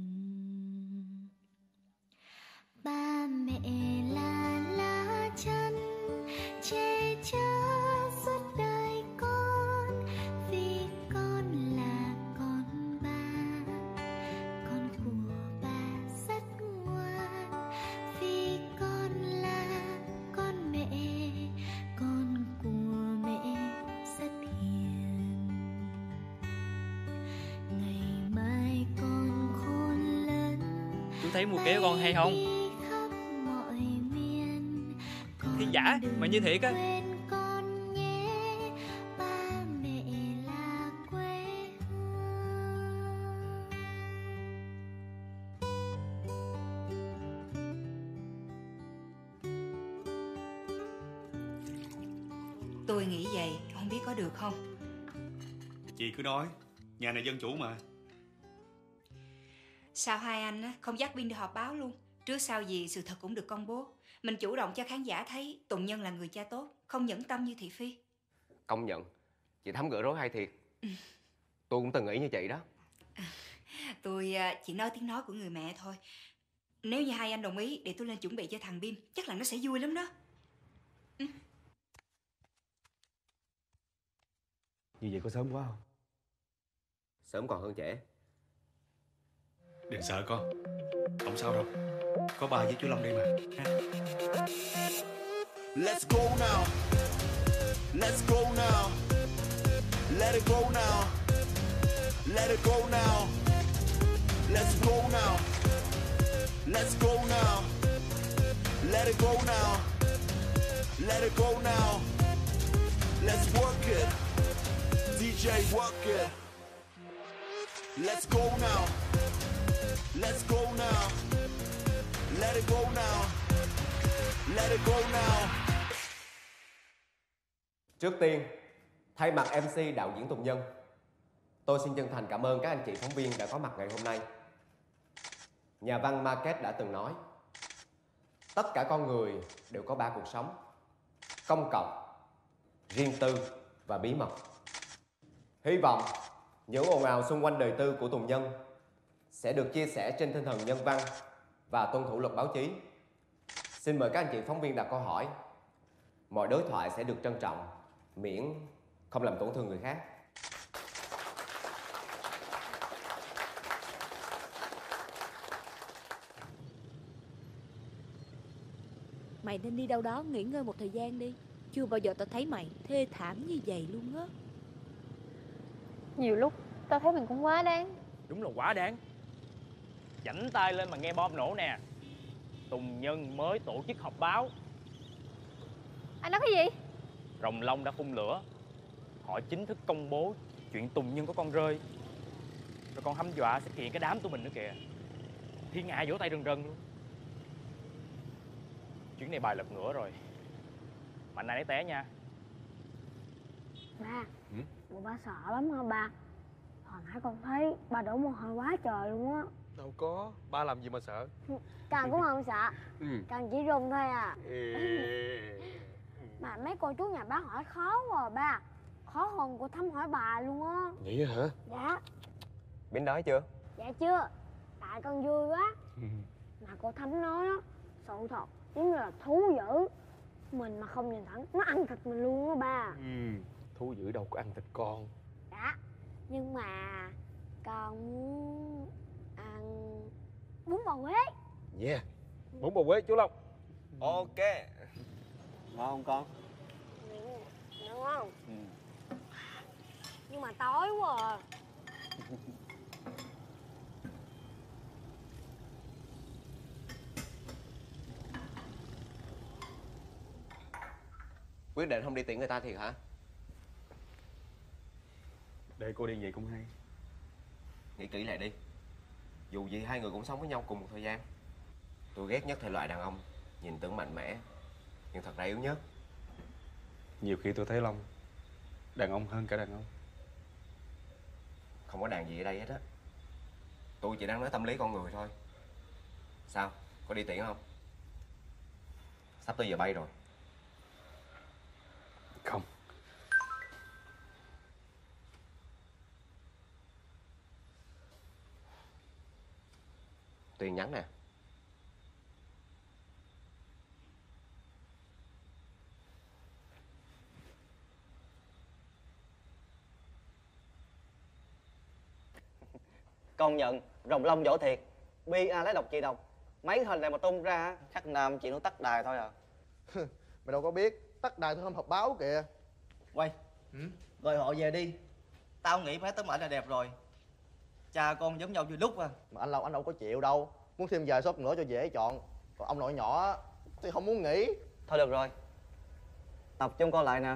Speaker 15: Ba mẹ là lá chắn che chở suốt đời con, vì con là con ba, con của ba rất ngoan, vì con là con mẹ, con của mẹ rất hiền. Ngày mai con khôn lớn,
Speaker 11: Chú thấy mùa kéo con hay không? Thiên giả mà như thiệt á.
Speaker 9: Tôi nghĩ vậy, không biết có được không?
Speaker 19: Chị cứ nói, nhà này dân chủ mà.
Speaker 9: Sao hai anh á, không dắt Bin đi họp báo luôn? Trước sau gì sự thật cũng được công bố. Mình chủ động cho khán giả thấy Tùng Nhân là người cha tốt, không nhẫn tâm như thị phi.
Speaker 1: Công nhận, chị Thắm gỡ rối hay thiệt. Tôi cũng từng nghĩ như chị đó.
Speaker 9: Tôi chỉ nói tiếng nói của người mẹ thôi. Nếu như hai anh đồng ý để tôi lên chuẩn bị cho thằng Bin, chắc là nó sẽ vui lắm đó. Ừ.
Speaker 2: Như vậy có sớm quá không?
Speaker 1: Sớm còn hơn trễ.
Speaker 19: Đừng sợ con, không sao đâu. Có ba với chú Long đây mà ha.
Speaker 22: Let's go now. Let's go now. Let it go now. Let it go now. Let's go now. Let's go now. Let it go now. Let it go now. Let's work it. D J work it. Let's go now. Let's go now. Let it go now. Let it go now.
Speaker 1: Trước tiên, thay mặt em xê đạo diễn Tùng Nhân, tôi xin chân thành cảm ơn các anh chị phóng viên đã có mặt ngày hôm nay. Nhà văn Marquez đã từng nói, tất cả con người đều có ba cuộc sống: công cộng, riêng tư và bí mật. Hy vọng những ồn ào xung quanh đời tư của Tùng Nhân sẽ được chia sẻ trên tinh thần nhân văn và tuân thủ luật báo chí. Xin mời các anh chị phóng viên đặt câu hỏi. Mọi đối thoại sẽ được trân trọng, miễn không làm tổn thương người khác.
Speaker 14: Mày nên đi đâu đó nghỉ ngơi một thời gian đi. Chưa bao giờ tao thấy mày thê thảm như vậy luôn á.
Speaker 6: Nhiều lúc tao thấy mình cũng quá đáng.
Speaker 4: Đúng là quá đáng. Chảnh tay lên mà nghe bom nổ nè. Tùng Nhân mới tổ chức họp báo.
Speaker 6: Anh nói cái gì?
Speaker 4: Rồng Long đã phun lửa. Họ chính thức công bố chuyện Tùng Nhân có con rơi. Rồi còn hăm dọa sẽ kiện cái đám tụi mình nữa kìa. Thiên hạ vỗ tay rần rần luôn. Chuyến này bài lật ngửa rồi. Mạnh ai nấy té nha.
Speaker 10: Ba,
Speaker 2: Ừ?
Speaker 10: bộ ba sợ lắm hả ba? Hồi nãy con thấy ba đổ mồ hôi quá trời luôn á.
Speaker 2: Đâu có, ba làm gì mà sợ.
Speaker 10: Càng cũng không sợ,
Speaker 2: Ừ.
Speaker 10: càng chỉ run thôi à. Mà mấy cô chú nhà bá hỏi khó quá à ba. Khó hơn cô Thắm hỏi bà luôn á.
Speaker 2: Vậy hả?
Speaker 10: Dạ.
Speaker 1: Bính đói chưa?
Speaker 10: Dạ chưa. Tại con vui quá. Mà cô Thắm nói á, sự thật giống như là thú dữ. Mình mà không nhìn thẳng, nó ăn thịt mình luôn á ba.
Speaker 2: Ừ, thú dữ đâu có ăn thịt con.
Speaker 10: Dạ. Nhưng mà con muốn ăn bún bò Huế.
Speaker 2: Yeah, bún bò Huế chú Long.
Speaker 1: Ok.
Speaker 8: Ngon không con?
Speaker 10: Đúng không? Ừ. Nhưng mà tối quá à.
Speaker 1: Quyết định không đi tiễn người ta thiệt hả?
Speaker 2: Để cô đi vậy cũng hay.
Speaker 1: Nghĩ kỹ lại đi. Dù gì hai người cũng sống với nhau cùng một thời gian. Tôi ghét nhất thể loại đàn ông nhìn tưởng mạnh mẽ nhưng thật ra yếu nhất.
Speaker 2: Nhiều khi tôi thấy Long đàn ông hơn cả đàn ông.
Speaker 1: Không có đàn gì ở đây hết á. Tôi chỉ đang nói tâm lý con người thôi. Sao? Có đi tiễn không? Sắp tới giờ bay rồi.
Speaker 2: Không.
Speaker 1: Tuyền nhắn nè.
Speaker 8: Công nhận rồng lông võ thiệt. Bi a lấy độc trị độc. Mấy hình này mà tung ra chắc Nam chị nó tắt đài thôi à.
Speaker 16: Mày đâu có biết, tắt đài tôi không hợp báo kìa.
Speaker 8: Quay. Ừ? Gọi họ về đi. Tao nghĩ phải tấm ảnh là đẹp rồi. Cha con giống nhau như lúc à.
Speaker 16: Mà anh Long anh đâu có chịu đâu. Muốn thêm vài shot nữa cho dễ chọn. Còn ông nội nhỏ thì không muốn nghỉ.
Speaker 8: Thôi được rồi. Tập chung con lại nè.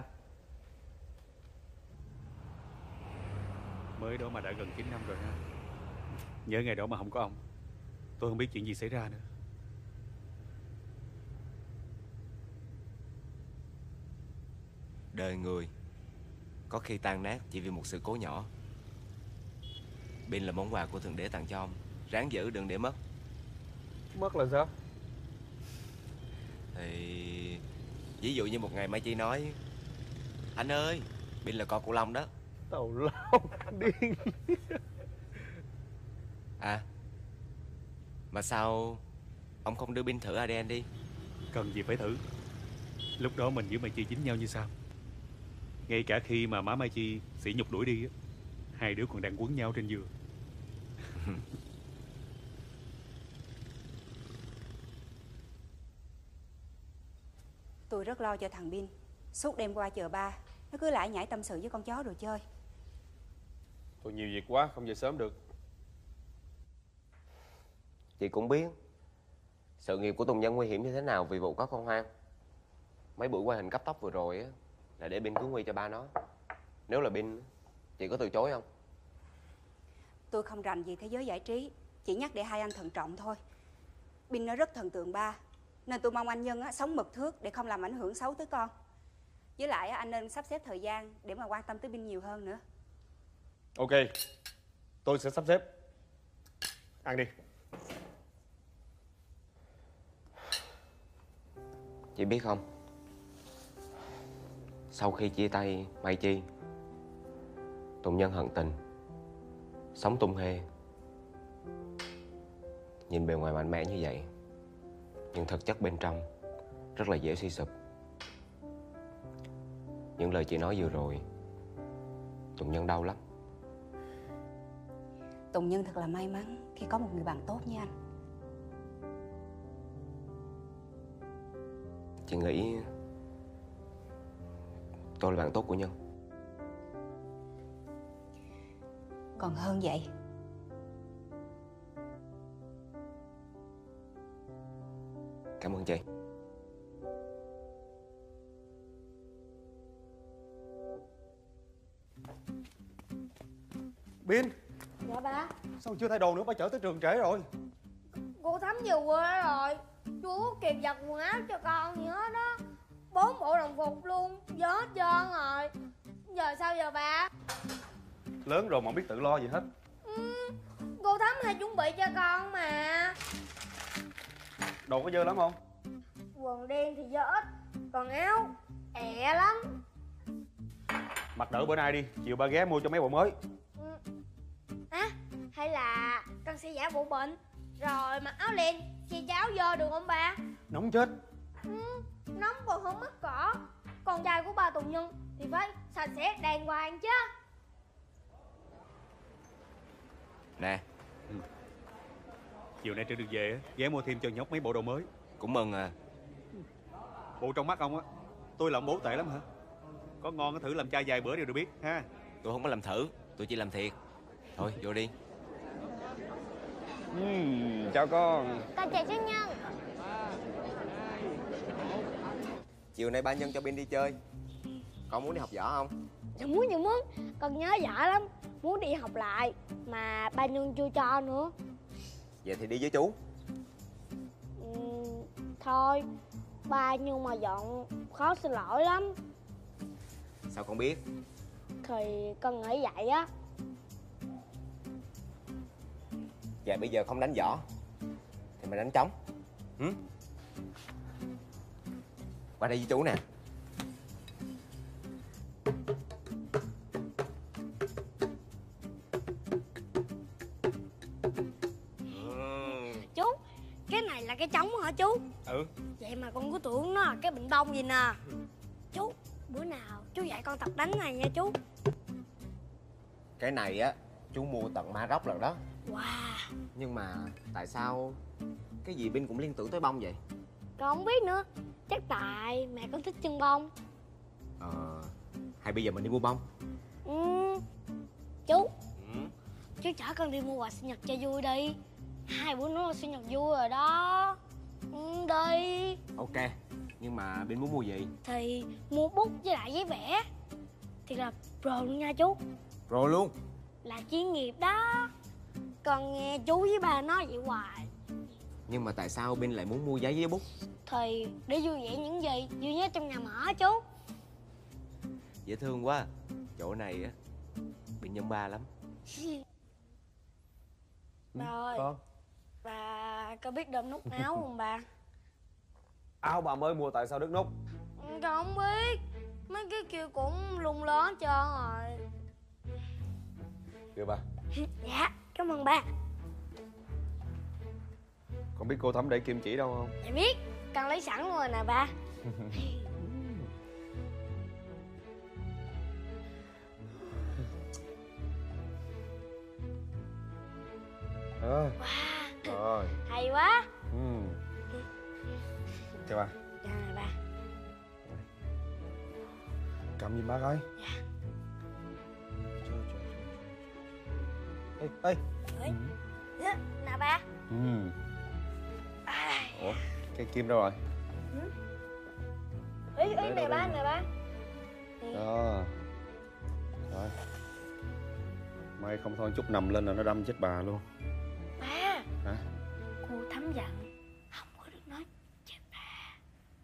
Speaker 19: Mới đó mà đã gần chín năm rồi ha. Nhớ ngày đó mà không có ông, tôi không biết chuyện gì xảy ra nữa.
Speaker 1: Đời người có khi tan nát chỉ vì một sự cố nhỏ. Pin là món quà của Thượng Đế tặng cho ông. Ráng giữ đừng để mất.
Speaker 2: Mất là sao?
Speaker 1: Thì ví dụ như một ngày Mai Chi nói: anh ơi, Pin là con của Long đó.
Speaker 2: Tào lao điên.
Speaker 1: À, mà sao ông không đưa Pin thử a đê en đi?
Speaker 19: Cần gì phải thử. Lúc đó mình với Mai Chi chính nhau như sao. Ngay cả khi mà má Mai Chi sỉ nhục đuổi đi á, hai đứa còn đang quấn nhau trên giường.
Speaker 9: Tôi rất lo cho thằng Bin. Suốt đêm qua chờ ba, nó cứ lại nhảy tâm sự với con chó rồi chơi.
Speaker 2: Tôi nhiều việc quá, không về sớm được.
Speaker 1: Chị cũng biết sự nghiệp của Tùng Nhân nguy hiểm như thế nào vì vụ có con hoang. Mấy buổi quay hình cấp tốc vừa rồi á là để Bin cứu nguy cho ba nó. Nếu là Bin, chị có từ chối không?
Speaker 9: Tôi không rành gì thế giới giải trí, chỉ nhắc để hai anh thận trọng thôi. Bin nó rất thần tượng ba, nên tôi mong anh Nhân á, sống mực thước để không làm ảnh hưởng xấu tới con. Với lại á, anh nên sắp xếp thời gian để mà quan tâm tới Bin nhiều hơn nữa.
Speaker 2: Ok, tôi sẽ sắp xếp. Ăn đi.
Speaker 1: Chị biết không, sau khi chia tay Mai Chi, Tùng Nhân hận tình, sống tung hê. Nhìn bề ngoài mạnh mẽ như vậy, nhưng thực chất bên trong rất là dễ suy sụp. Những lời chị nói vừa rồi, Tùng Nhân đau lắm.
Speaker 9: Tùng Nhân thật là may mắn khi có một người bạn tốt như anh.
Speaker 1: Chị nghĩ tôi là bạn tốt của Nhân.
Speaker 9: Còn hơn vậy.
Speaker 1: Cảm ơn chị.
Speaker 16: Bin,
Speaker 10: Dạ ba.
Speaker 16: sao chưa thay đồ nữa, ba chở tới trường trễ rồi.
Speaker 10: Cô Thắm về quê rồi. Chú kịp giặt quần áo cho con gì hết đó. bốn bộ đồng phục luôn, dơ hết trơn rồi. Giờ sao giờ ba?
Speaker 2: Lớn rồi mà không biết tự lo gì hết.
Speaker 10: Ừ, cô Thắm hay chuẩn bị cho con mà.
Speaker 2: Đồ có dơ lắm không?
Speaker 10: Quần đen thì dơ ít, còn áo ẹ lắm.
Speaker 2: Mặc đỡ bữa nay đi, chiều ba ghé mua cho mấy bộ mới.
Speaker 10: À, hay là con sẽ giả bộ bệnh rồi mặc áo len che cháo vô được không ba?
Speaker 2: Nóng chết.
Speaker 10: Ừ, nóng còn không mất cỏ. Con trai của ba tù nhân thì phải sạch sẽ đàng hoàng chứ.
Speaker 1: Nè,
Speaker 19: Chiều nay trên đường về á, ghé mua thêm cho nhóc mấy bộ đồ mới.
Speaker 1: cũng mừng à.
Speaker 19: Bộ trong mắt ông á, tôi là ông bố tệ lắm hả? Có ngon có thử làm trai vài bữa đều được biết ha.
Speaker 1: Tôi không có làm thử, tôi chỉ làm thiệt. Thôi vô đi.
Speaker 2: Uhm, chào con.
Speaker 12: Con chào chú Nhân.
Speaker 1: Chiều nay ba Nhân cho Bin đi chơi. Con muốn đi học võ không?
Speaker 10: Dạ muốn dạ muốn. Con nhớ vợ lắm, muốn đi học lại mà ba Nhân chưa cho nữa.
Speaker 1: Vậy thì đi với chú.
Speaker 10: Ừ, thôi ba nhưng mà dọn khó xin lỗi lắm.
Speaker 1: Sao con biết?
Speaker 10: Thì con nghĩ vậy á.
Speaker 1: Vậy bây giờ không đánh võ thì mày đánh trống. Hử? Qua đây với chú nè.
Speaker 10: Chú, cái này là cái trống hả chú?
Speaker 1: Ừ.
Speaker 10: Vậy mà con cứ tưởng nó là cái bệnh bông gì nè. Chú, bữa nào chú dạy con tập đánh này nha chú.
Speaker 1: Cái này á, chú mua tận Maroc rồi đó.
Speaker 10: Wow.
Speaker 1: Nhưng mà tại sao cái gì Bin cũng liên tưởng tới bông vậy?
Speaker 10: Con không biết nữa. Chắc tại mẹ con thích chân bông.
Speaker 1: Ờ, hay bây giờ mình đi mua bông?
Speaker 10: Ừ. Chú,
Speaker 1: Ừ.
Speaker 10: chú chở con đi mua quà sinh nhật cho vui đi. Hai bữa nữa là sinh nhật vui rồi đó. Ừ, đi.
Speaker 1: Ok, nhưng mà Bin muốn mua gì?
Speaker 10: Thì mua bút với lại giấy vẽ. Thì là pro luôn nha chú.
Speaker 1: Rồi luôn.
Speaker 10: Là chuyên nghiệp đó. Con nghe chú với bà nói vậy hoài.
Speaker 1: Nhưng mà tại sao Bin lại muốn mua giấy với bút?
Speaker 10: Thì để vui vẻ những gì vui nhất trong nhà mở chú.
Speaker 1: Dễ thương quá. Chỗ này á, Bin nhân ba lắm.
Speaker 10: Bà ơi,
Speaker 2: Con.
Speaker 10: bà có biết đơm nút áo không bà?
Speaker 2: Áo bà mới mua tại sao đứt nút?
Speaker 10: Con không biết. Mấy cái kia cũng lung ló hết trơn rồi.
Speaker 2: Kìa bà,
Speaker 10: Dạ, cảm ơn ba.
Speaker 2: con biết cô Thắm để kim chỉ đâu không?
Speaker 10: Dạ biết, con lấy sẵn rồi nè ba.
Speaker 2: À. Rồi.
Speaker 10: Hay quá.
Speaker 2: Ừ. Chào bà.
Speaker 10: Dạ nè ba.
Speaker 2: Cầm giùm bác ơi.
Speaker 10: Dạ.
Speaker 2: Ê, ê.
Speaker 10: Ê. Dạ, nè ba.
Speaker 2: Ừ. Ủa, cây kim đâu rồi?
Speaker 10: Ừ. Ý, ý
Speaker 2: Để
Speaker 10: nè
Speaker 2: đâu
Speaker 10: ba,
Speaker 2: đây?
Speaker 10: nè ba.
Speaker 2: Đó. Rồi. May không thôi chút nằm lên là nó đâm chết bà luôn.
Speaker 10: Ba.
Speaker 2: Hả?
Speaker 10: Cô Thắm dặn không có được nói chết bà.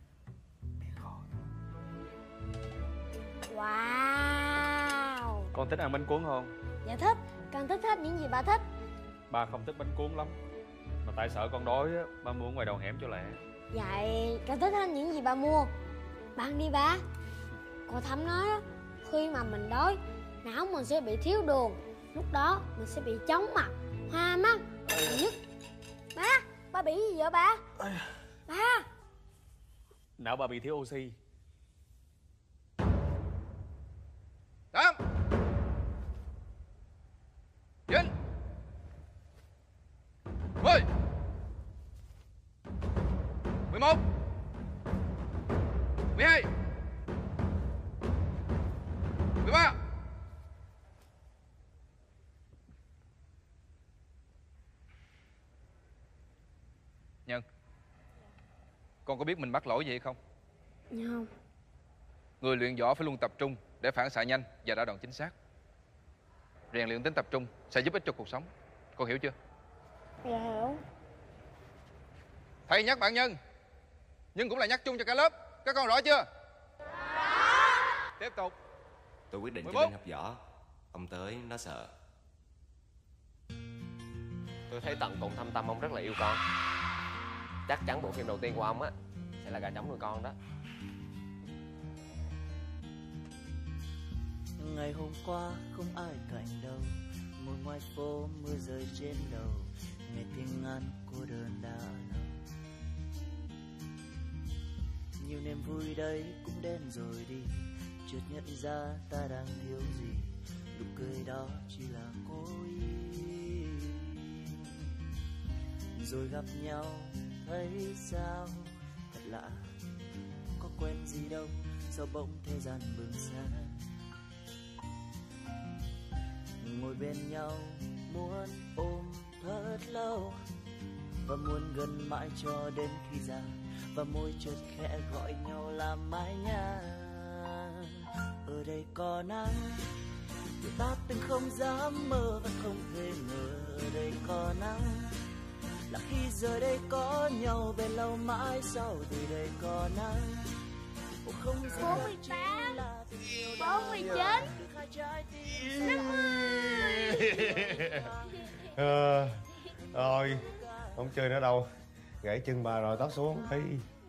Speaker 10: Wow.
Speaker 4: Con thích ăn bánh cuốn không?
Speaker 10: Dạ thích. Con thích hết những gì bà thích.
Speaker 4: Ba không thích bánh cuốn lắm. Mà tại sợ con đói á, ba mua ngoài đầu hẻm cho lẹ.
Speaker 10: Vậy con thích hết những gì bà mua. Bà ăn đi ba. Cô Thắm nói đó, khi mà mình đói, não mình sẽ bị thiếu đường. Lúc đó mình sẽ bị chóng mặt, hoa mắt, nhức. Ba, ba bị gì vậy ba? Ba.
Speaker 4: Não ba bị thiếu oxy.
Speaker 17: Tám chín mười mười một mười hai mười ba Nhân, con có biết mình mắc lỗi gì không?
Speaker 10: Không.
Speaker 17: Người luyện võ phải luôn tập trung để phản xạ nhanh và đả đòn chính xác. Rèn luyện tính tập trung sẽ giúp ích cho cuộc sống. Con hiểu chưa?
Speaker 10: Dạ hiểu.
Speaker 17: Thầy nhắc bạn Nhân, nhưng cũng là nhắc chung cho cả lớp. Các con rõ chưa? Tiếp tục.
Speaker 1: Tôi quyết định
Speaker 17: mười
Speaker 1: cho
Speaker 17: bốn.
Speaker 1: Minh học võ. Ông tới nó sợ. Tôi thấy tận cùng thâm tâm ông rất là yêu con. Chắc chắn bộ phim đầu tiên của ông á sẽ là Gà Trống Nuôi Con đó.
Speaker 7: Ngày hôm qua không ai cạnh đâu, ngồi ngoài phố mưa rơi trên đầu, nghe tiếng ngắn cô đơn đã lâu. Nhiều niềm vui đấy cũng đến rồi đi, chợt nhận ra ta đang thiếu gì, nụ cười đó chỉ là cố ý. Rồi gặp nhau thấy sao thật lạ, có quen gì đâu sao bỗng thế gian bừng sáng. Ngồi bên nhau muốn ôm thật lâu, và muốn gần mãi cho đến khi già, và môi chợt khẽ gọi nhau là mái nhà. Ở đây có nắng, người ta từng không dám mơ và không thể ngờ. Ở đây có nắng là khi giờ đây có nhau bên lâu mãi sau. Từ đây có nắng cũng không
Speaker 12: bốn mươi tám, bốn mươi chín, năm mươi.
Speaker 2: Ờ, rồi, không chơi nữa đâu. Gãy chân bà rồi, tóc xuống đi.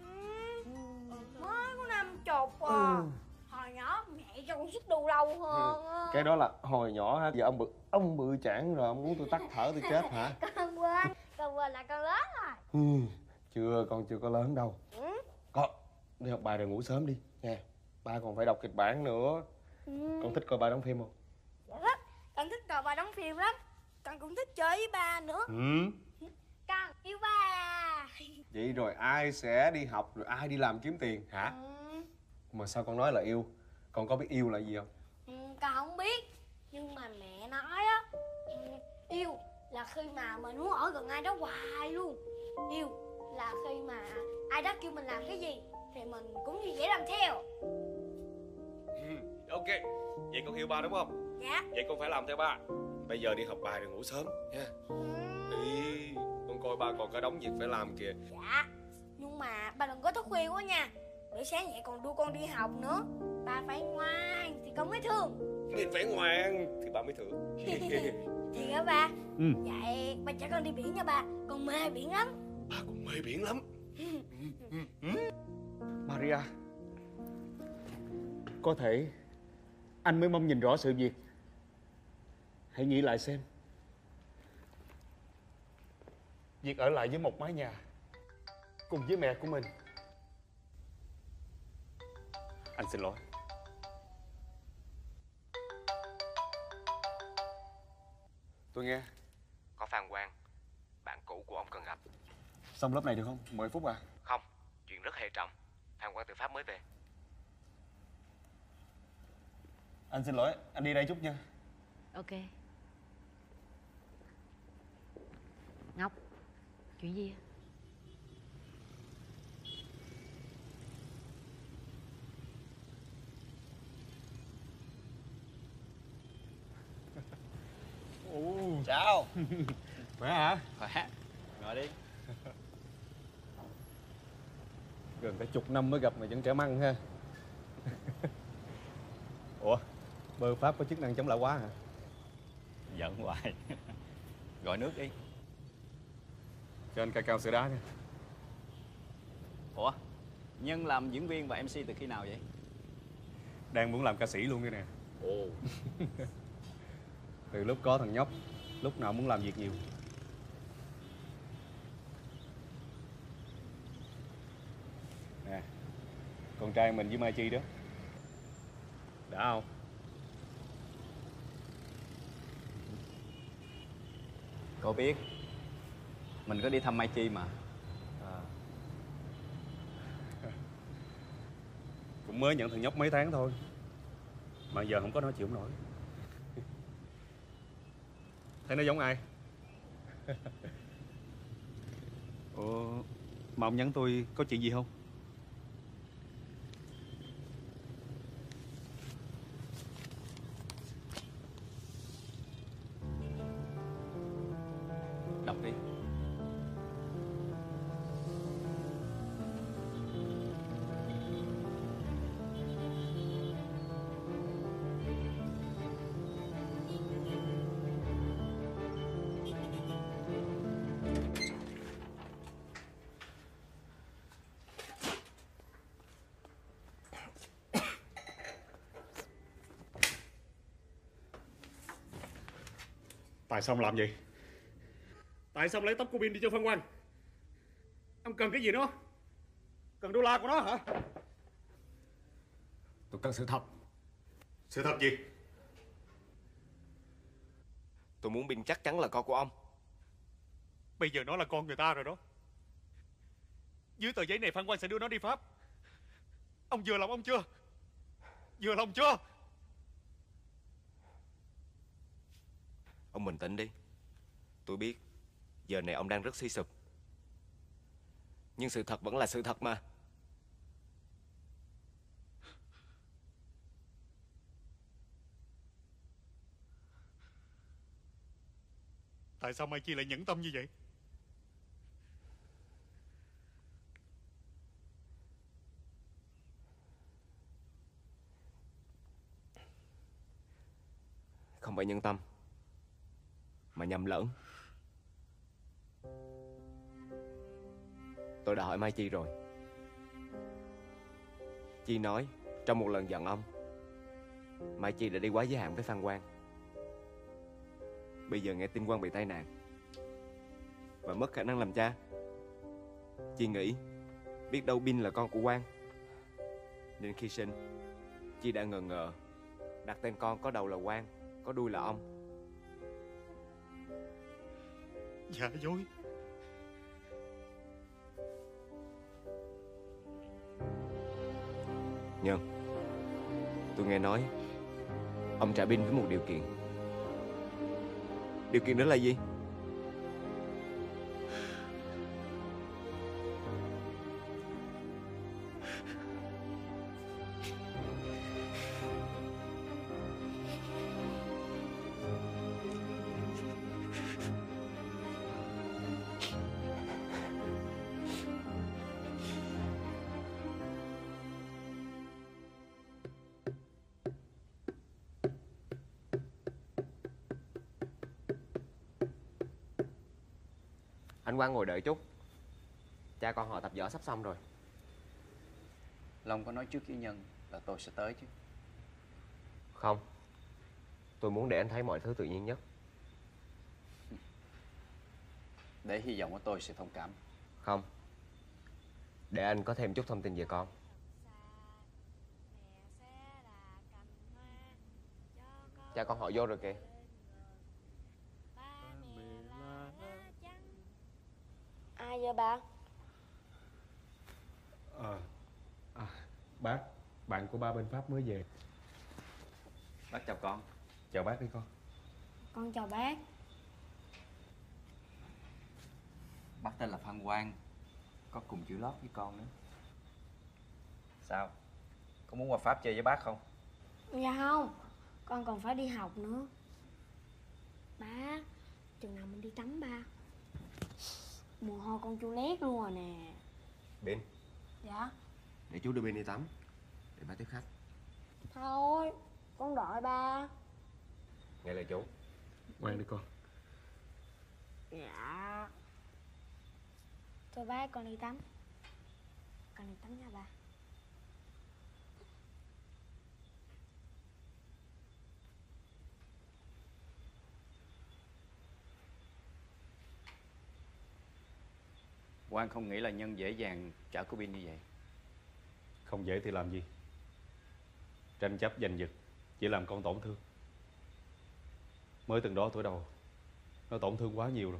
Speaker 10: Mới có năm chục à.
Speaker 2: Ừ.
Speaker 10: Hồi nhỏ mẹ cho con xích đu lâu hơn á.
Speaker 2: Cái đó là hồi nhỏ hả? Giờ ông bự, ông bự chảng rồi, ông muốn tôi tắt thở tôi chết hả?
Speaker 10: Con quên, con quên là con lớn rồi.
Speaker 2: Ừ, chưa, con chưa có lớn đâu.
Speaker 10: Ừ.
Speaker 2: Con, đi học bài rồi ngủ sớm đi nha. Ba còn phải đọc kịch bản nữa.
Speaker 10: Ừ.
Speaker 2: Con thích coi ba đóng phim không?
Speaker 10: Dạ thích, con thích coi ba đóng phim lắm. Con cũng thích chơi với ba nữa.
Speaker 2: Ừ.
Speaker 10: Con yêu ba.
Speaker 2: Vậy rồi ai sẽ đi học, rồi ai đi làm kiếm tiền hả?
Speaker 10: Ừ.
Speaker 2: Mà sao con nói là yêu? Con có biết yêu là gì không?
Speaker 10: Ừ, con không biết. Nhưng mà mẹ nói á, ừ, yêu là khi mà mình muốn ở gần ai đó hoài luôn. Yêu là khi mà ai đó kêu mình làm cái gì thì mình cũng như vậy làm theo.
Speaker 2: Ừ, ok. Vậy con yêu ba đúng không?
Speaker 10: Dạ.
Speaker 2: Vậy con phải làm theo ba. Bây giờ đi học bài rồi ngủ sớm nha. Đi, con coi ba còn có đống việc phải làm kìa.
Speaker 10: Dạ. Nhưng mà ba đừng có thức khuya quá nha. Để sáng dậy còn đưa con đi học nữa. Ba phải ngoan thì con mới thương.
Speaker 2: Nhìn phải ngoan thì ba mới thưởng.
Speaker 10: Thì hả ba?
Speaker 2: Ừ.
Speaker 10: Vậy ba chở con đi biển nha ba. Con mê biển lắm.
Speaker 2: Ba cũng mê biển lắm. Maria, có thể anh mới mong nhìn rõ sự việc. Hãy nghĩ lại xem. Việc ở lại với một mái nhà cùng với mẹ của mình. Anh xin lỗi. Tôi nghe.
Speaker 1: Có Phan Quang, bạn cũ của ông cần gặp.
Speaker 2: Xong lớp này được không? mười phút à?
Speaker 1: Không, chuyện rất hệ trọng. Phan Quang từ Pháp mới về.
Speaker 2: Anh xin lỗi, anh đi đây chút nha.
Speaker 14: Ok. Ngọc, chuyện gì?
Speaker 2: Chào. Khỏe hả?
Speaker 4: Khỏe. Ngồi đi.
Speaker 2: Gần cả chục năm mới gặp mà vẫn trẻ măng ha. Ủa, bơ Pháp có chức năng chống lão hóa hả?
Speaker 4: Giận hoài. Gọi nước đi.
Speaker 2: Cho anh cacao sữa đá nha.
Speaker 4: Ủa, Nhân làm diễn viên và em xê từ khi nào vậy?
Speaker 2: Đang muốn làm ca sĩ luôn đây nè.
Speaker 4: Ồ.
Speaker 2: Từ lúc có thằng nhóc, lúc nào muốn làm việc nhiều. Nè, con trai mình với Mai Chi đó. Đã không?
Speaker 4: Cô biết mình có đi thăm Mai Chi mà.
Speaker 2: À. Cũng mới nhận thằng nhóc mấy tháng thôi, mà giờ không có nói chịu không nổi. Thấy nó giống ai? Ủa, mà ông nhắn tôi có chuyện gì không?
Speaker 4: Đọc đi.
Speaker 19: Tại sao ông làm vậy? Tại sao ông lấy tóc của Bin đi cho Phan Quang? Ông cần cái gì nó? Cần đô la của nó hả?
Speaker 1: Tôi cần sự thật.
Speaker 19: Sự thật gì?
Speaker 1: Tôi muốn Bin chắc chắn là con của ông.
Speaker 19: Bây giờ nó là con người ta rồi đó. Dưới tờ giấy này Phan Quang sẽ đưa nó đi Pháp. Ông vừa lòng ông chưa? Vừa lòng chưa?
Speaker 1: Ông bình tĩnh đi. Tôi biết giờ này ông đang rất suy sụp, nhưng sự thật vẫn là sự thật mà.
Speaker 19: Tại sao Mai Chi lại nhẫn tâm như vậy?
Speaker 1: Không phải nhân tâm, mà nhầm lẫn. Tôi đã hỏi Mai Chi rồi. Chi nói trong một lần giận ông, Mai Chi đã đi quá giới hạn với Phan Quang. Bây giờ nghe tin Quang bị tai nạn và mất khả năng làm cha, Chi nghĩ biết đâu Bin là con của Quang, nên khi sinh Chi đã ngờ ngợ đặt tên con có đầu là Quang, có đuôi là ông.
Speaker 19: Giả dối.
Speaker 1: Nhân, tôi nghe nói ông trả Bin với một điều kiện. Điều kiện đó là gì? Anh Quang ngồi đợi chút. Cha con họ tập võ sắp xong rồi.
Speaker 4: Long có nói trước với Nhân là tôi sẽ tới chứ?
Speaker 1: Không. Tôi muốn để anh thấy mọi thứ tự nhiên nhất.
Speaker 4: Để hy vọng của tôi sẽ thông cảm.
Speaker 1: Không. Để anh có thêm chút thông tin về con. Cha con họ vô rồi kìa.
Speaker 10: Ai vậy bà?
Speaker 19: À, à, bác, bạn của ba bên Pháp mới về.
Speaker 4: Bác chào con.
Speaker 19: Chào bác đi con.
Speaker 10: Con chào bác.
Speaker 4: Bác tên là Phan Quang, có cùng chữ lót với con nữa. Sao? Có muốn qua Pháp chơi với bác không?
Speaker 10: Dạ không, con còn phải đi học nữa. Ba, chừng nào mình đi tắm ba? Mồ hôi con chu lét luôn rồi nè.
Speaker 1: Bin.
Speaker 10: Dạ.
Speaker 1: Để chú đưa Bin đi tắm, để ba tiếp khách.
Speaker 10: Thôi, con đợi ba.
Speaker 1: Nghe lời chú.
Speaker 19: Ngoan đi con.
Speaker 10: Dạ. Thôi bác, con đi tắm. Con đi tắm nha ba.
Speaker 4: Quang không nghĩ là Nhân dễ dàng trả của Bin như vậy.
Speaker 19: Không dễ thì làm gì? Tranh chấp giành giật chỉ làm con tổn thương. Mới từng đó tuổi đầu, nó tổn thương quá nhiều rồi.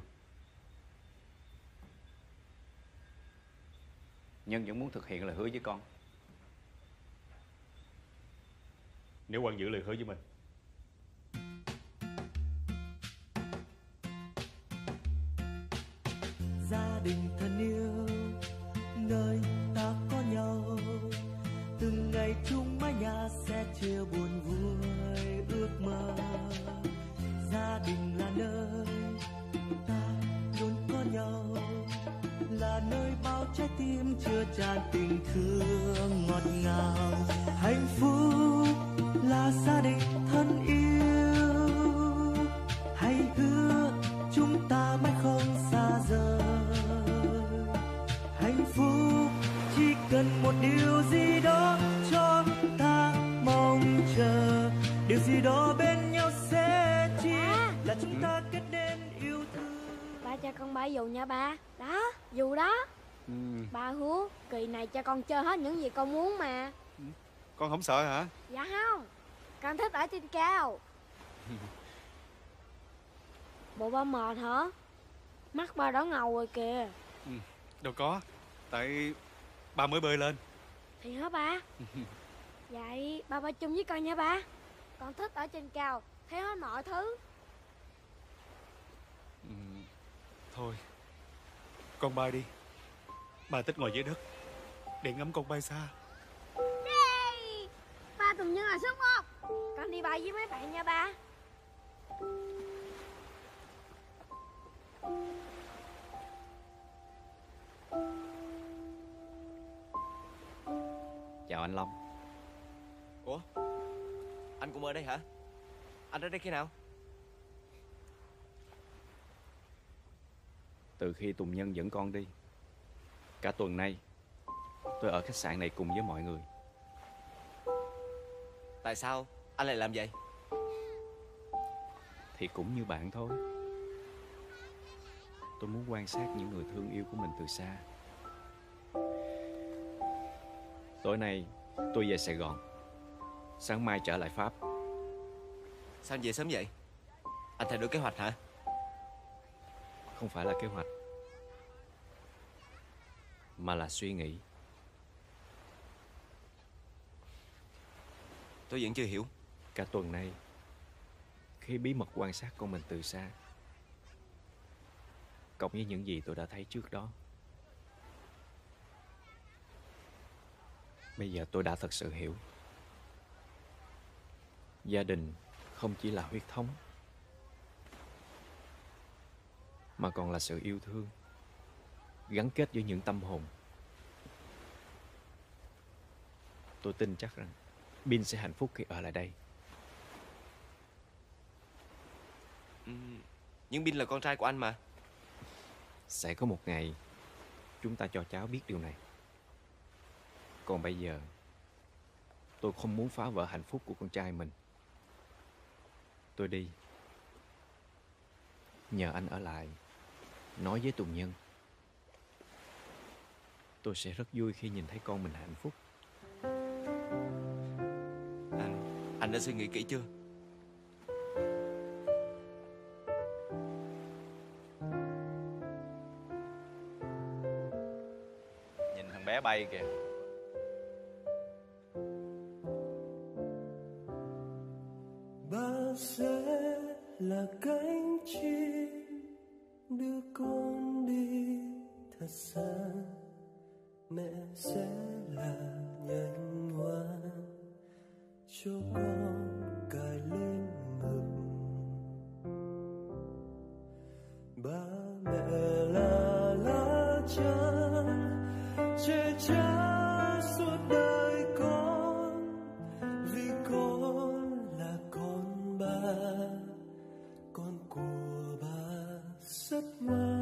Speaker 4: Nhân vẫn muốn thực hiện lời hứa với con.
Speaker 19: Nếu Quang giữ lời hứa với mình,
Speaker 7: gia đình thân yêu nơi ta có nhau, từng ngày chung mái nhà sẽ chia buồn vui ước mơ. Gia đình là nơi ta luôn có nhau, là nơi bao trái tim chưa tràn tình thương ngọt ngào. Hạnh phúc là gia đình thân yêu, hãy hứa chúng ta mãi không xa rời. Hạnh phúc chỉ cần một điều gì đó cho ta mong chờ, điều gì đó bên nhau sẽ chỉ là chúng ta kết
Speaker 10: Cho con bay dù nha ba. Đó, dù đó.
Speaker 19: Ừ.
Speaker 10: Ba hứa kỳ này cho con chơi hết những gì con muốn mà.
Speaker 19: Con không sợ hả?
Speaker 10: Dạ không, con thích ở trên cao. Bộ ba mệt hả? Mắt ba đỏ ngầu rồi kìa.
Speaker 19: Ừ. Đâu có. Tại ba mới bơi lên.
Speaker 10: Thì hả ba? Vậy ba ba chung với con nha ba. Con thích ở trên cao, thấy hết mọi thứ.
Speaker 19: Ừ. Thôi, con bay đi. Ba thích ngồi dưới đất để ngắm con bay xa.
Speaker 10: Đi. Ba Tùng Nhân là sống không? Con đi bay với mấy bạn nha ba.
Speaker 1: Chào anh Long. Ủa, anh cũng ở đây hả? Anh ở đây khi nào?
Speaker 19: Từ khi Tùng Nhân dẫn con đi, cả tuần nay tôi ở khách sạn này cùng với mọi người.
Speaker 1: Tại sao anh lại làm vậy?
Speaker 19: Thì cũng như bạn thôi. Tôi muốn quan sát những người thương yêu của mình từ xa. Tối nay tôi về Sài Gòn, sáng mai trở lại Pháp.
Speaker 1: Sao anh về sớm vậy? Anh thay đổi kế hoạch hả?
Speaker 19: Không phải là kế hoạch, mà là suy nghĩ.
Speaker 1: Tôi vẫn chưa hiểu.
Speaker 19: Cả tuần nay, khi bí mật quan sát con mình từ xa, cộng với những gì tôi đã thấy trước đó, bây giờ tôi đã thật sự hiểu. Gia đình không chỉ là huyết thống, mà còn là sự yêu thương, gắn kết với những tâm hồn. Tôi tin chắc rằng Bin sẽ hạnh phúc khi ở lại đây.
Speaker 1: Ừ, nhưng Bin là con trai của anh mà.
Speaker 19: Sẽ có một ngày chúng ta cho cháu biết điều này. Còn bây giờ, tôi không muốn phá vỡ hạnh phúc của con trai mình. Tôi đi, nhờ anh ở lại nói với Tùng Nhân. Tôi sẽ rất vui khi nhìn thấy con mình hạnh phúc.
Speaker 1: Anh, anh đã suy nghĩ kỹ chưa?
Speaker 4: Nhìn thằng bé bay kìa.
Speaker 13: Ba sẽ là cánh chim đưa con đi thật xa. Mẹ sẽ là nhành hoa cho con cài lên ngực. Ba mẹ là lá chắn che chở suốt đời con, vì con là con ba, con của ba rất ngoan.